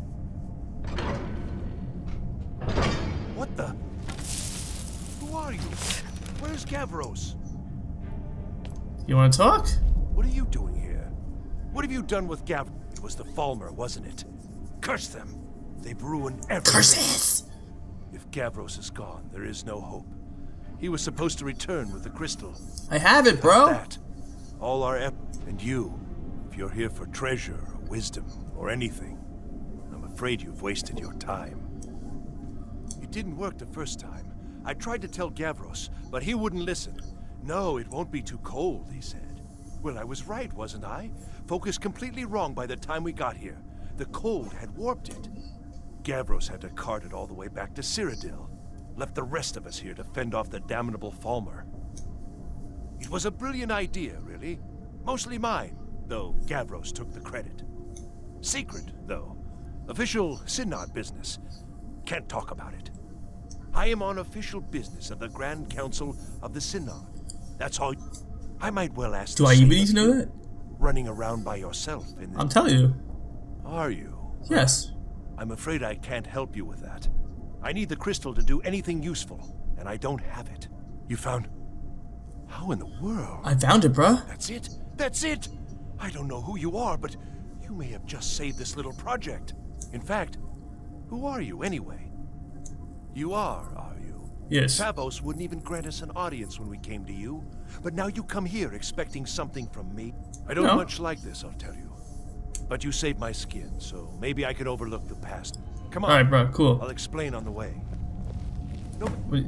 What the? Who are you? Where's Gavros? You want to talk? What are you doing here? What have you done with Gavros? It was the Falmer, wasn't it? Curse them! They've ruined everything. Curses! If Gavros is gone, there is no hope. He was supposed to return with the crystal. I have it, bro. That, all our ep and you, if you're here for treasure or wisdom or anything, I'm afraid you've wasted your time. It didn't work the first time. I tried to tell Gavros, but he wouldn't listen. No, it won't be too cold, he said. Well, I was right, wasn't I? Focused completely wrong by the time we got here. The cold had warped it. Gavros had to cart it all the way back to Cyrodiil. Left the rest of us here to fend off the damnable Falmer. It was a brilliant idea, really. Mostly mine, though Gavros took the credit. Secret, though. Official Synod business. Can't talk about it. I am on official business of the Grand Council of the Synod. That's all. I might well ask. Do I even need to know that? Running around by yourself in this. I'm telling you. Are you? Yes. I'm afraid I can't help you with that. I need the crystal to do anything useful, and I don't have it. You found... How in the world? I found it, bruh. That's it? That's it! I don't know who you are, but you may have just saved this little project. In fact, who are you, anyway? You are, are you? Yes. Savos wouldn't even grant us an audience when we came to you. But now you come here expecting something from me. I don't No. much like this, I'll tell you. But you saved my skin, so maybe I can overlook the past. Come on. Alright, bro, cool. I'll explain on the way. No, What,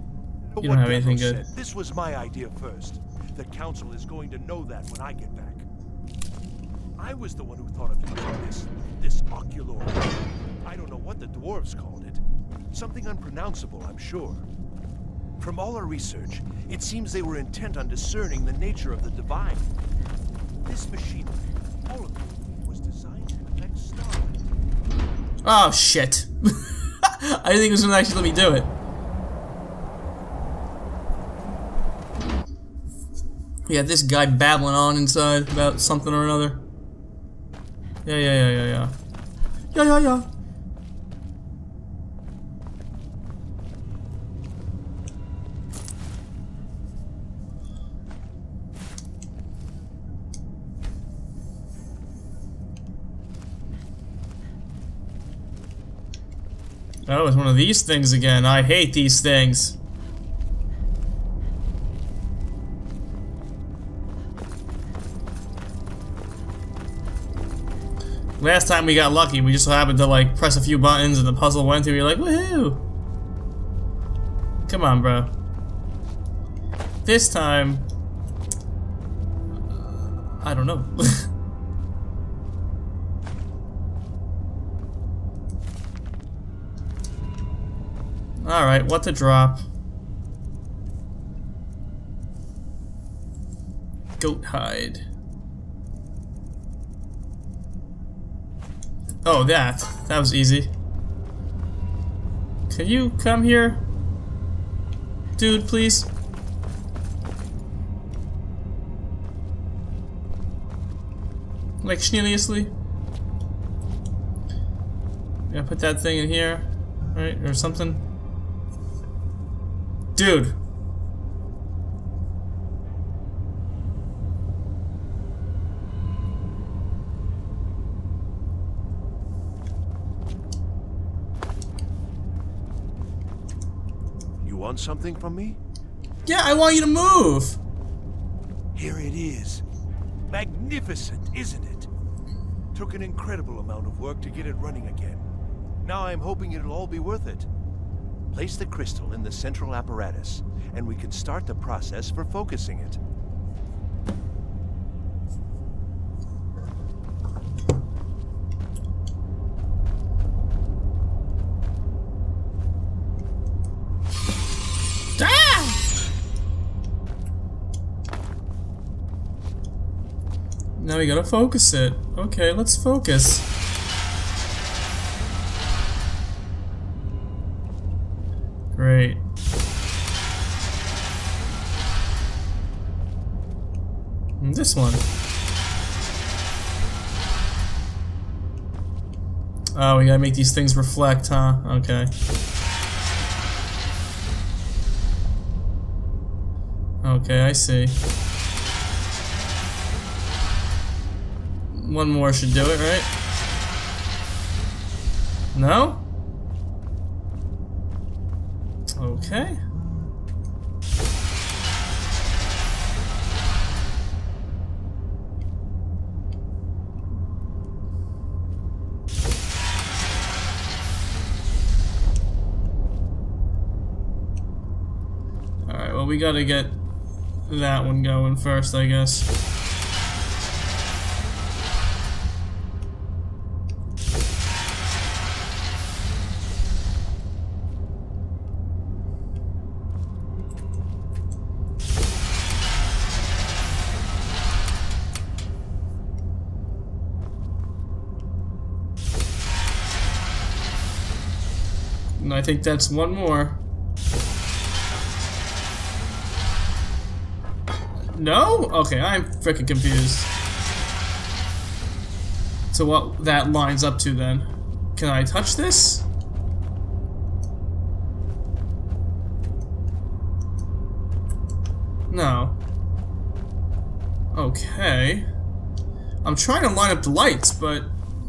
But You don't what have anything Devro good. said, this was my idea first. The council is going to know that when I get back. I was the one who thought of using this, this ocular. I don't know what the dwarves called it. Something unpronounceable, I'm sure. From all our research, it seems they were intent on discerning the nature of the divine. This machinery, all of it, was designed to affect starlight. Oh shit. I didn't think it was gonna actually let me do it. Yeah, this guy babbling on inside about something or another. Yeah, yeah, yeah, yeah, yeah. Yeah, yeah, yeah. Oh, it's one of these things again. I hate these things. Last time we got lucky, we just happened to like press a few buttons and the puzzle went through. You're like, woohoo! Come on, bro. This time, uh, I don't know. All right, what to drop? Goat hide. Oh, that. That was easy. Can you come here? Dude, please? Like, seriously? Yeah, put that thing in here, right? Or something. Dude. You want something from me? Yeah, I want you to move. Here it is. Magnificent, isn't it? Took an incredible amount of work to get it running again. Now I'm hoping it'll all be worth it. Place the crystal in the central apparatus, and we can start the process for focusing it. Now we gotta focus it. Okay, let's focus. Great. And this one. Oh, we gotta make these things reflect, huh? Okay. Okay, I see. One more should do it, right? No? Okay. Alright, well we gotta get that one going first, I guess. And I think that's one more. No? Okay, I'm freaking confused. So what that lines up to then? Can I touch this? No. Okay. I'm trying to line up the lights, but...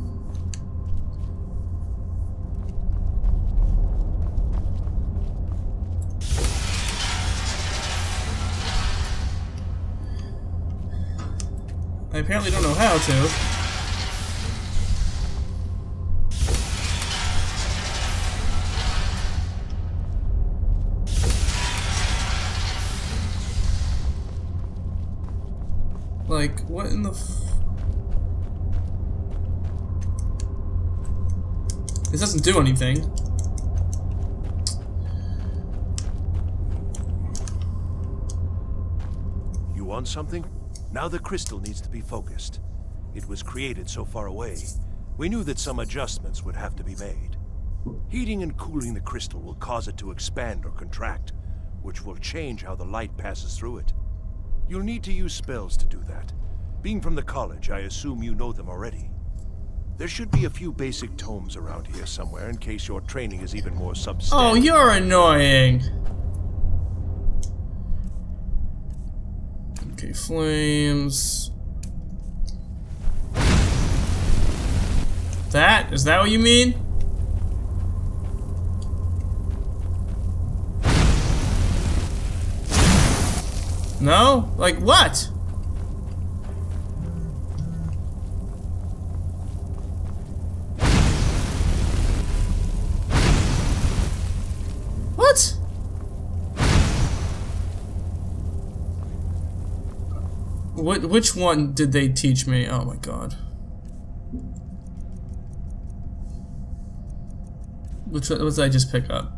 I apparently don't know how to. What in the f... This doesn't do anything. You want something? Now the crystal needs to be focused. It was created so far away. We knew that some adjustments would have to be made. Heating and cooling the crystal will cause it to expand or contract, which will change how the light passes through it. You'll need to use spells to do that. Being from the college, I assume you know them already. There should be a few basic tomes around here somewhere in case your training is even more substantial. Oh, you're annoying. Okay, flames. That? Is that what you mean? No? Like what? What? What? Which one did they teach me? Oh my god. Which one, what did I just pick up?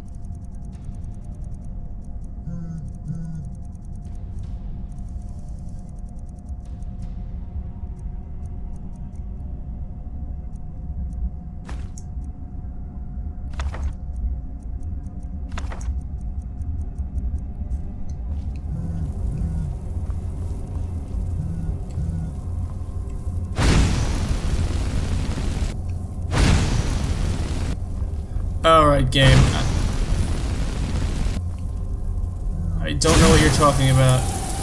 Alright, game. I don't know what you're talking about.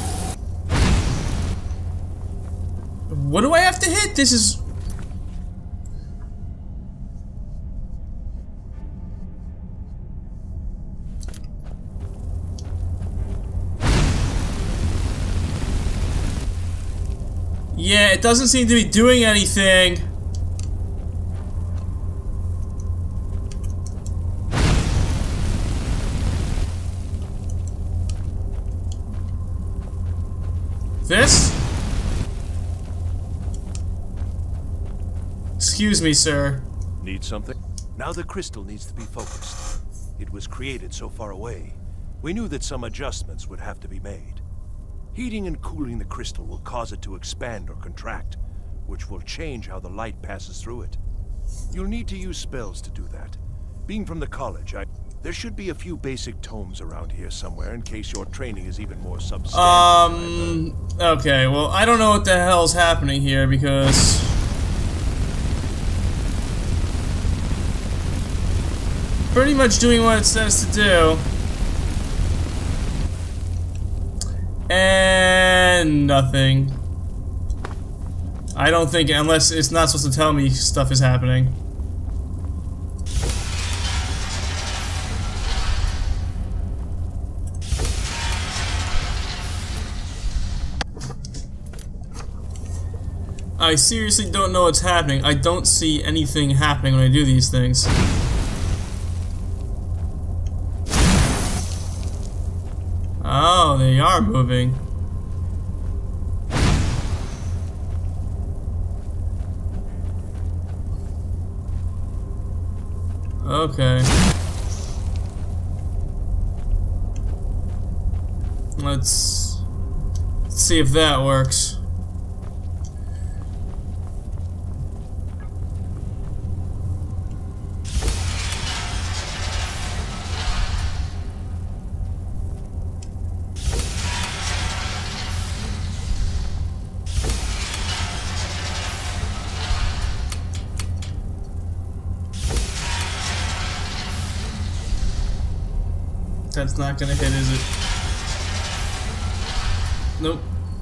What do I have to hit? This is... Yeah, it doesn't seem to be doing anything. This? Excuse me, sir. Need something? Now the crystal needs to be focused. It was created so far away. We knew that some adjustments would have to be made. Heating and cooling the crystal will cause it to expand or contract, which will change how the light passes through it. You'll need to use spells to do that. Being from the college, I... There should be a few basic tomes around here somewhere in case your training is even more substantial. Um, okay, well, I don't know what the hell's happening here because... Pretty much doing what it says to do. And nothing. I don't think, unless it's not supposed to tell me stuff is happening. I seriously don't know what's happening. I don't see anything happening when I do these things. Oh, they are moving. Okay. Let's see if that works. That's not gonna hit, is it? Nope.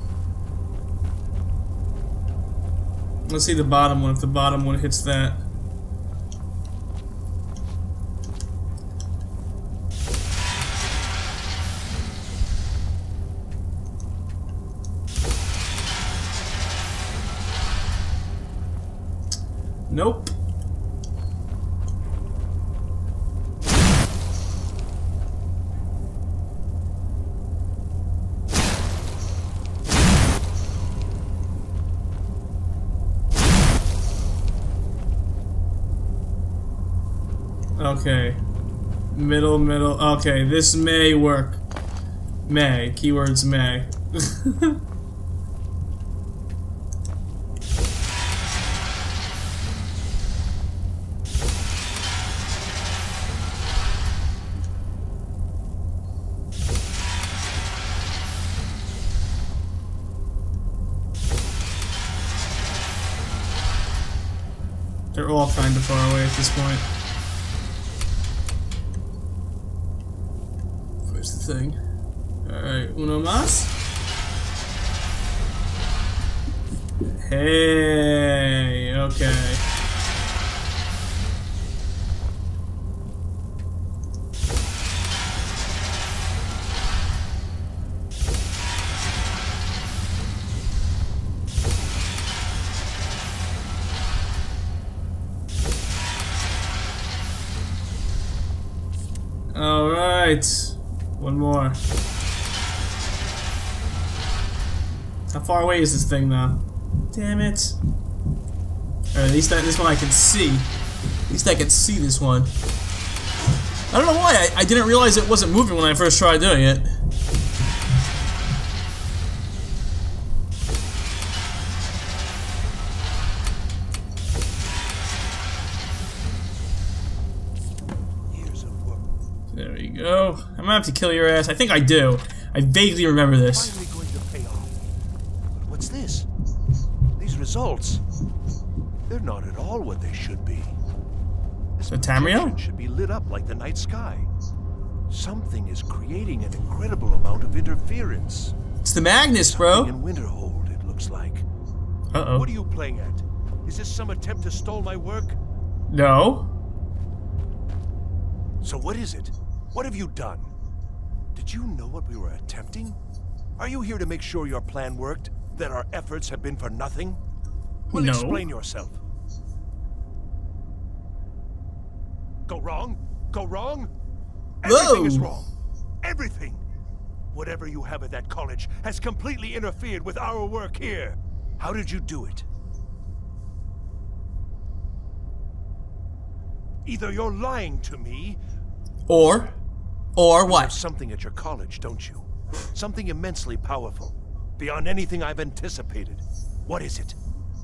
Let's see the bottom one, if the bottom one hits that. Nope. Okay. Middle, middle. Okay, this may work. May. Keywords may. They're all kind of far away at this point. Where's the thing? Alright, uno más. Hey, okay. Alright, one more. How far away is this thing now? Damn it. Alright, at least that, this one I can see. At least I can see this one. I don't know why, I, I didn't realize it wasn't moving when I first tried doing it. There we go. I'm gonna have to kill your ass. I think I do. I vaguely remember this. Finally going to pay off. But what's this? These results. They're not at all what they should be. This The Tamriel? projection should be lit up like the night sky. Something is creating an incredible amount of interference. It's the Magnus, bro. Something in Winterhold, it looks like. Uh-oh. What are you playing at? Is this some attempt to stall my work? No. So what is it? What have you done? Did you know what we were attempting? Are you here to make sure your plan worked? That our efforts have been for nothing? Well, No. explain yourself. Go wrong? Go wrong? Everything is Whoa. wrong. Everything. Whatever you have at that college has completely interfered with our work here. How did you do it? Either you're lying to me, Or, or you have what? something at your college, don't you? Something immensely powerful, beyond anything I've anticipated. What is it?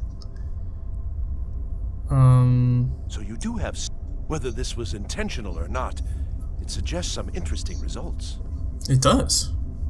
Um. So you do have, s- whether this was intentional or not, it suggests some interesting results. It does.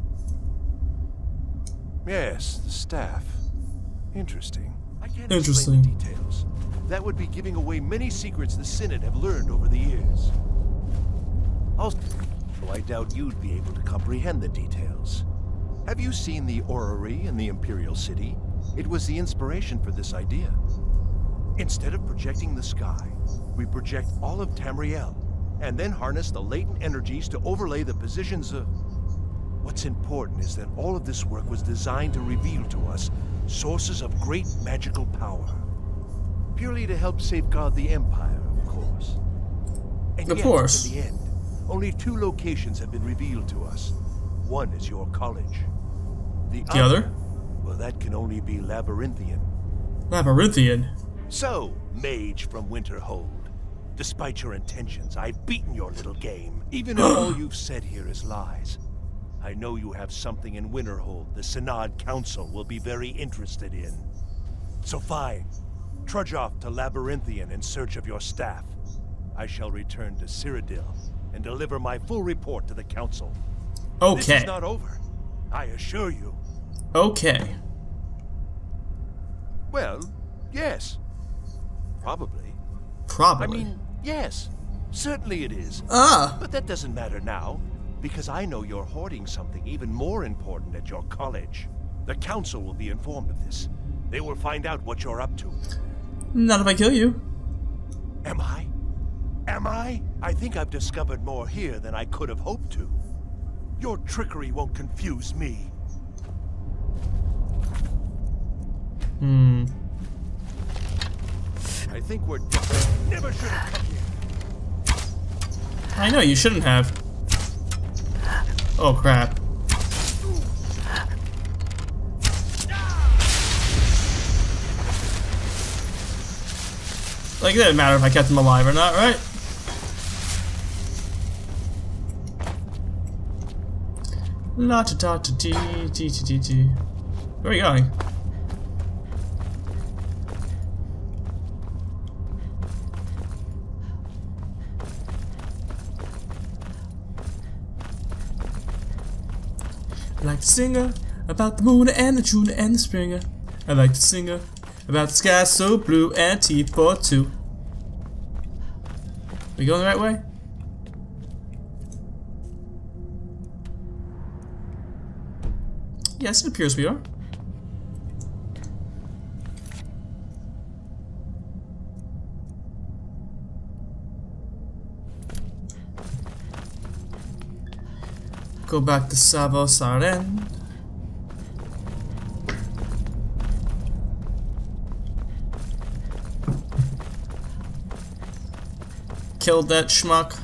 Yes, the staff. Interesting. I can't Interesting. explain the details. That would be giving away many secrets the Synod have learned over the years. Also, I doubt you'd be able to comprehend the details. Have you seen the orrery in the Imperial City? It was the inspiration for this idea. Instead of projecting the sky, we project all of Tamriel, and then harness the latent energies to overlay the positions of... What's important is that all of this work was designed to reveal to us sources of great magical power. Purely to help safeguard the Empire, of course. And Of yet, course. in the end, only two locations have been revealed to us. One is your college. The, The other? Well, that can only be Labyrinthian. Labyrinthian. So, mage from Winterhold, despite your intentions, I've beaten your little game. Even if all you've said here is lies, I know you have something in Winterhold the Synod Council will be very interested in. So fine, trudge off to Labyrinthian in search of your staff. I shall return to Cyrodiil and deliver my full report to the Council. This Okay. is not over, I assure you. Okay. Well, yes. Probably. Probably. I mean, yes. Certainly it is. Ah. But that doesn't matter now, because I know you're hoarding something even more important at your college. The Council will be informed of this. They will find out what you're up to. Not if I kill you. Am I? Am I? I think I've discovered more here than I could have hoped to. Your trickery won't confuse me. Hmm. I think we're done. Never should have come here. I know, you shouldn't have. Oh, crap. Like, it didn't matter if I kept him alive or not, right? La ta ta ta ti ti ti ti ti. Where are you going? I like to sing about the moon and the June and the springer. I like to sing about the sky so blue and tea for two. We going the right way? Yes, it appears we are. Go back to Savo Saren. Killed that schmuck.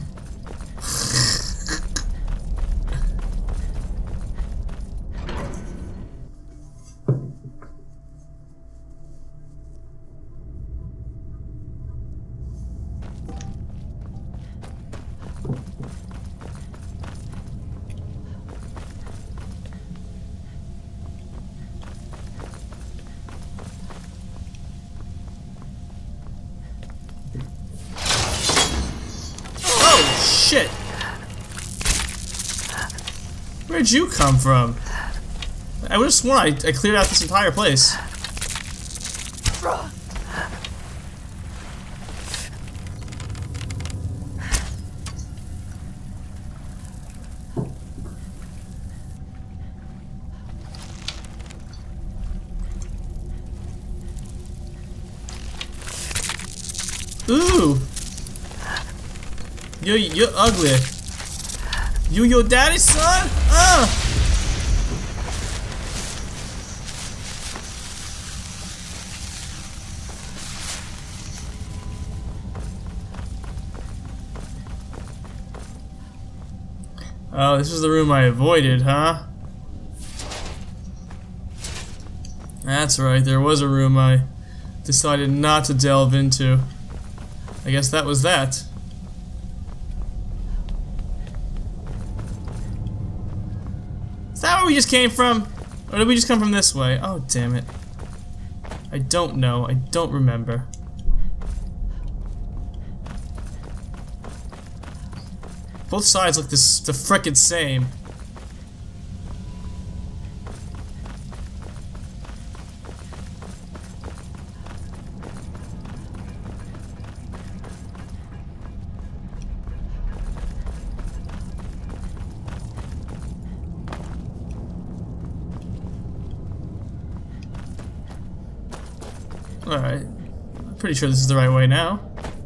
Shit! Where'd you come from? I would've sworn I, I cleared out this entire place. Ooh! You, you're ugly. You your daddy's son? Uh! Oh, this is the room I avoided, huh? That's right, there was a room I decided not to delve into. I guess that was that. Is that where we just came from? Or did we just come from this way? Oh, damn it. I don't know. I don't remember. Both sides look this the frickin' same. Alright. I'm pretty sure this is the right way now.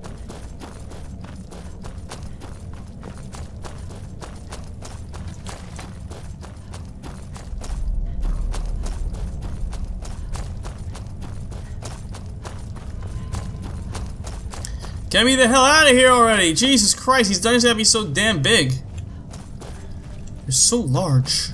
Get me the hell out of here already! Jesus Christ, these dungeons have to be so damn big. They're so large.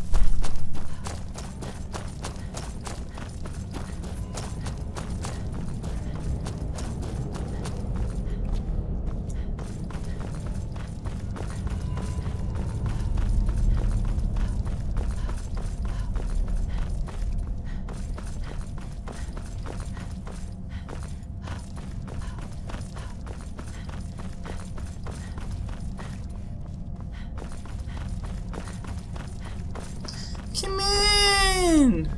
Come in!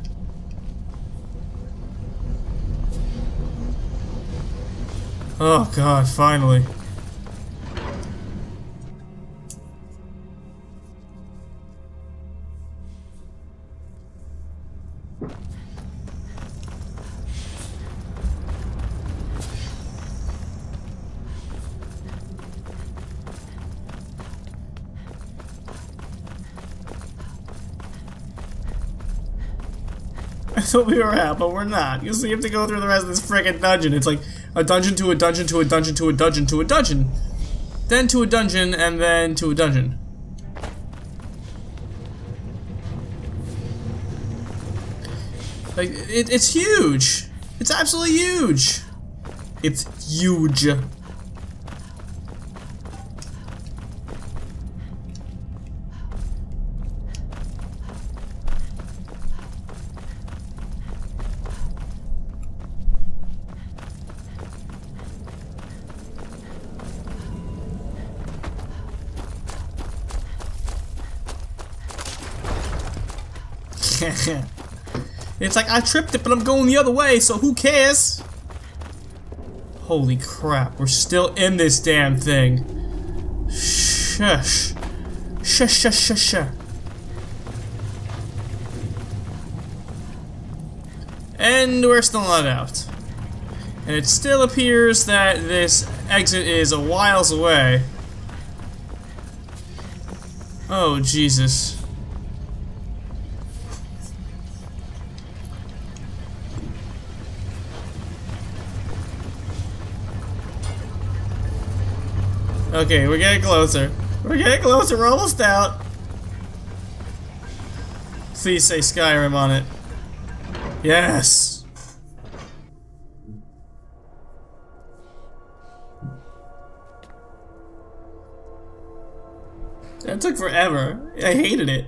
Oh god, finally. I thought we were at, but we're not. You see, you have to go through the rest of this frickin' dungeon. It's like a dungeon to a dungeon to a dungeon to a dungeon to a dungeon. Then to a dungeon, and then to a dungeon. Like, it, it's huge! It's absolutely huge! It's huge. It's like I tripped it, but I'm going the other way, so who cares? Holy crap, we're still in this damn thing. Shush. Shush, shush, shush, shush. And we're still not out. And it still appears that this exit is a whiles away. Oh, Jesus. Okay, we're getting closer. We're getting closer, we're almost out. Please say Skyrim on it. Yes! That took forever. I hated it.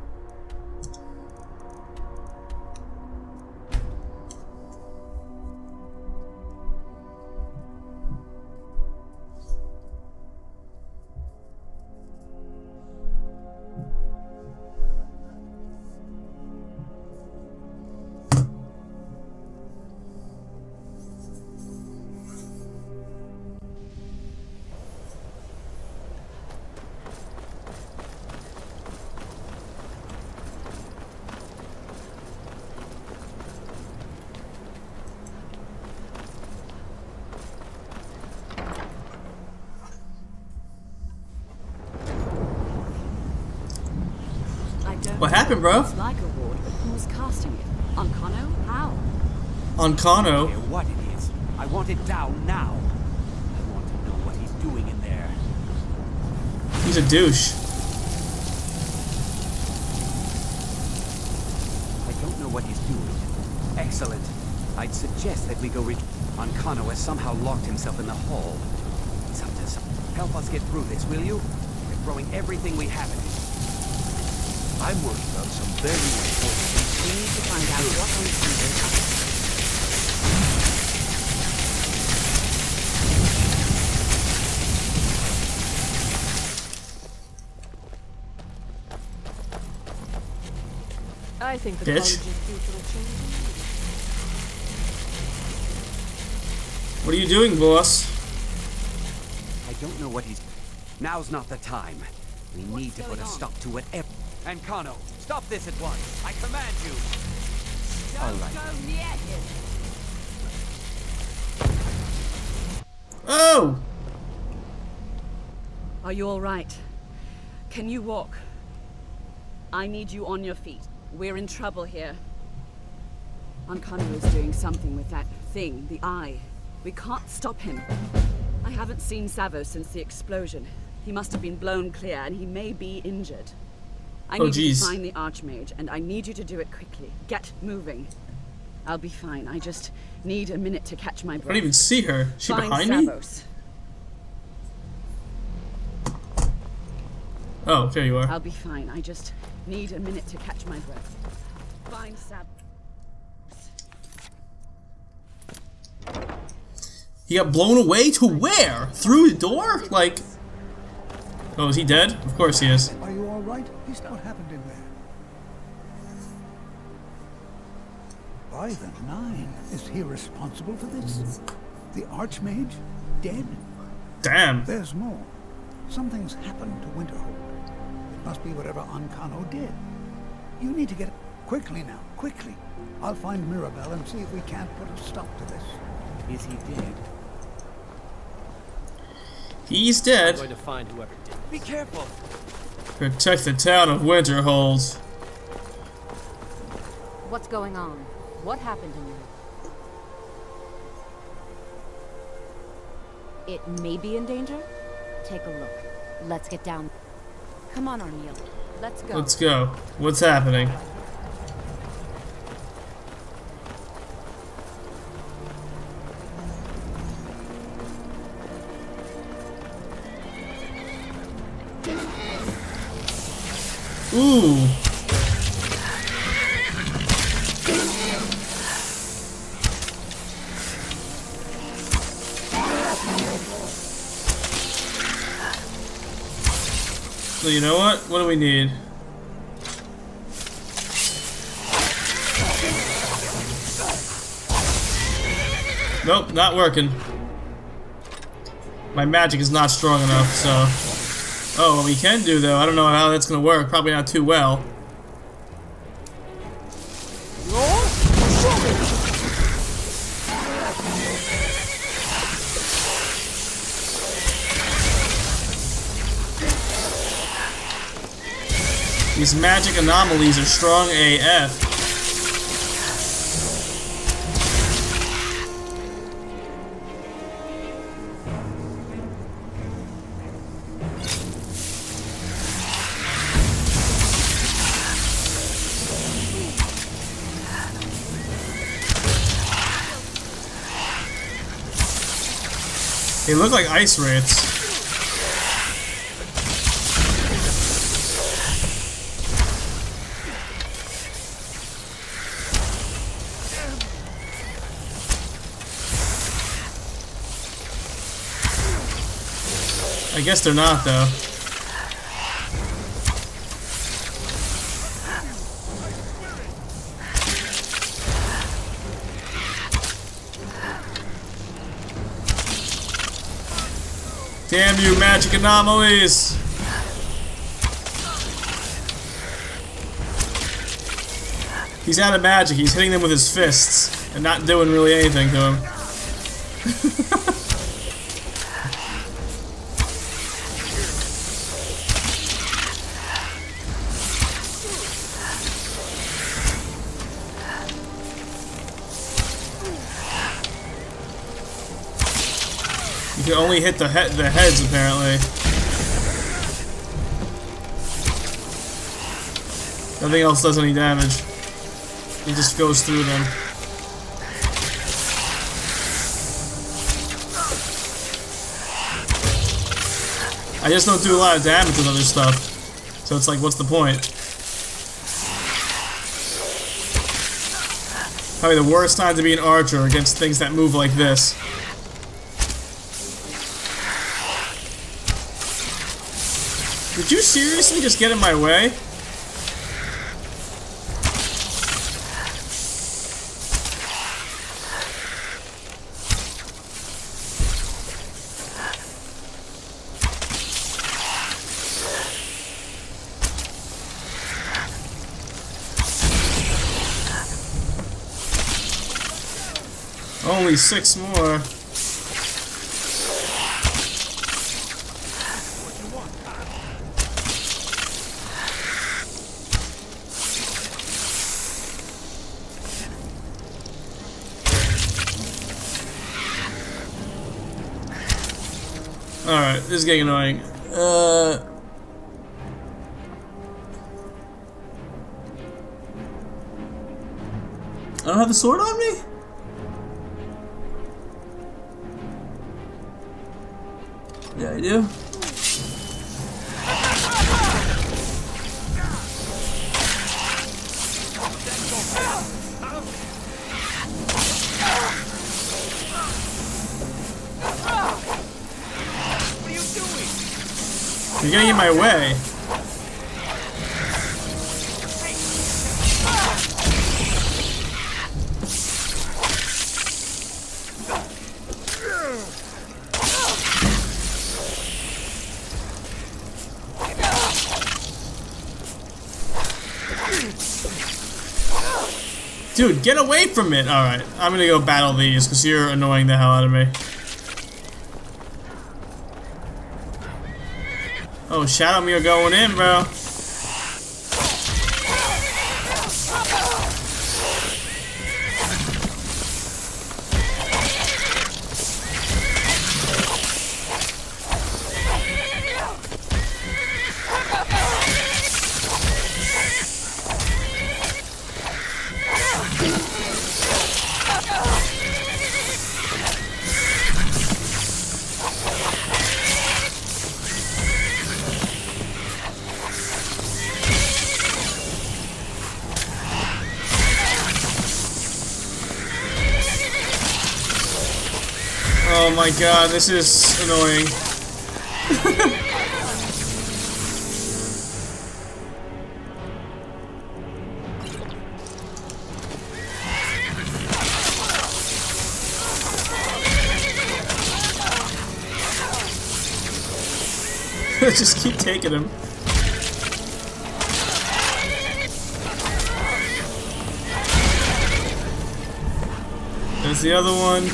What happened, bro? It's like a ward, but who's casting it? On Kano? How? On Kano? I don't care what it is. I want it down now. I want to know what he's doing in there. He's a douche. I don't know what he's doing. Excellent. I'd suggest that we go reach... Ankano has somehow locked himself in the hall. It's up to some... Help us get through this, will you? We're throwing everything we have at it. I'm working on some very important... We need to find out what Ankano is. I think the Bitch. college's future will change. What are you doing, boss? I don't know what he's... Now's not the time. We What's need to put going a on? stop to whatever... Ankano, stop this at once. I command you. All right. Oh! Are you all right? Can you walk? I need you on your feet. We're in trouble here. Ankano is doing something with that thing, the eye. We can't stop him. I haven't seen Savo since the explosion. He must have been blown clear, and he may be injured. I Oh, need you geez. to find the Archmage, and I need you to do it quickly. Get moving. I'll be fine. I just need a minute to catch my I breath. don't even see her. Is she Find behind me? Savos. Oh, there you are. I'll be fine. I just need a minute to catch my breath. Find Savos. He got blown away to where? Through the door? Like... Oh, is he dead? Of course he is. Are you all right? Is what happened in there? By the Nine, is he responsible for this? The Archmage? Dead? Damn. There's more. Something's happened to Winterhold. It must be whatever Ankano did. You need to get... Quickly now, quickly. I'll find Mirabelle and see if we can't put a stop to this. Is he dead? He's I'm dead. going to find whoever did it. Be careful. Protect the town of Winterhold. What's going on? What happened in there? It may be in danger? Take a look. Let's get down. Come on, Arniel. Let's go. Let's go. What's happening? Ooh. So you know what? What do we need? Nope, not working. My magic is not strong enough, so... Oh, what we can do, though, I don't know how that's gonna work. Probably not too well. These magic anomalies are strong A F. They look like ice wraiths. I guess they're not, though. Damn you, magic anomalies! He's out of magic. He's hitting them with his fists and not doing really anything to him. You can only hit the he the heads, apparently. Nothing else does any damage. It just goes through them. I just don't do a lot of damage with other stuff. So it's like, what's the point? Probably the worst time to be an archer against things that move like this. Did you seriously just get in my way? Only six more. Alright, this is getting annoying. Uh... I don't have the sword on me? Yeah, I do. You're getting in my way. Dude, get away from it! Alright, I'm gonna go battle these because you're annoying the hell out of me. Oh, Shadow Me are going in, bro. Oh my god, this is annoying. Just keep taking him. There's the other one.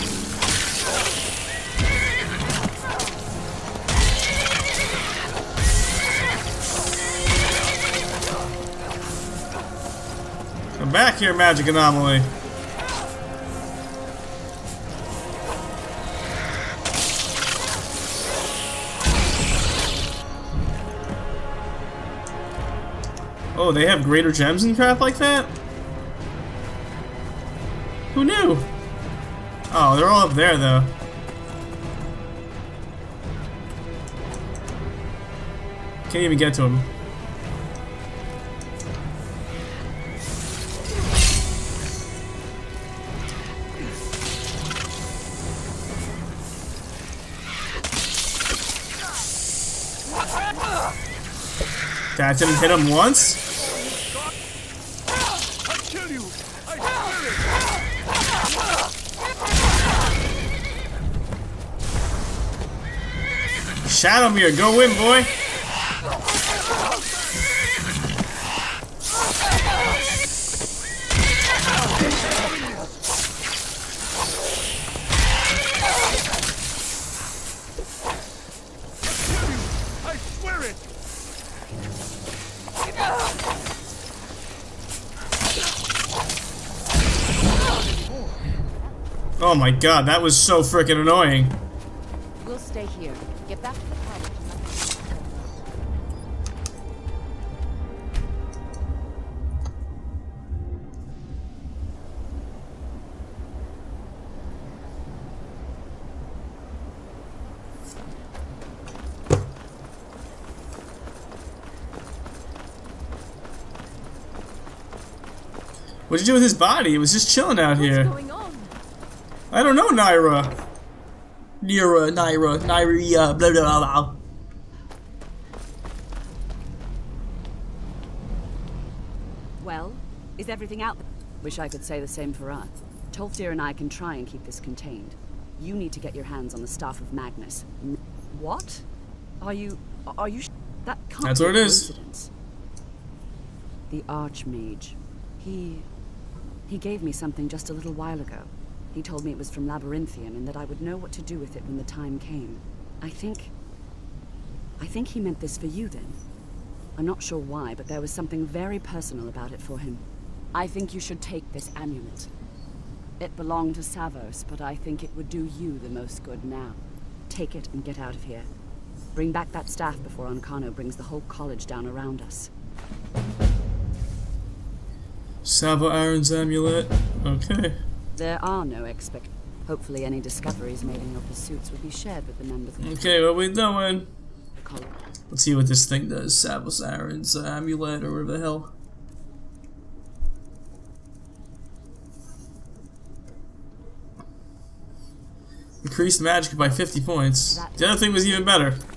Come back here, magic anomaly. Oh, they have greater gems and crap like that? Who knew? Oh, they're all up there, though. Can't even get to them. That didn't hit him once? I'll kill you. I Shadowmere, go in, boy! I swear it. Oh my god, that was so freaking annoying. We'll stay here. Get back to the college. What'd you do with his body? It was just chilling out here. What's going on? I don't know, Naira. Nira, Naira, Naira, blah blah blah. Well, is everything out there? Wish I could say the same for us. Tolfdir and I can try and keep this contained. You need to get your hands on the staff of Magnus. N what? Are you... are you... Sh that can't That's be what a it is. coincidence. The Archmage. He... he gave me something just a little while ago. He told me it was from Labyrinthian and that I would know what to do with it when the time came. I think... I think he meant this for you then. I'm not sure why, but there was something very personal about it for him. I think you should take this amulet. It belonged to Savos, but I think it would do you the most good now. Take it and get out of here. Bring back that staff before Ancano brings the whole college down around us. Savo Aaron's amulet. Okay. There are no expect. Hopefully any discoveries made in your pursuits will be shared with the members of the Okay, what we doing? college. Let's see what this thing does. Savos Aaron's uh, amulet or whatever the hell. Increased magic by fifty points. The other thing was even better.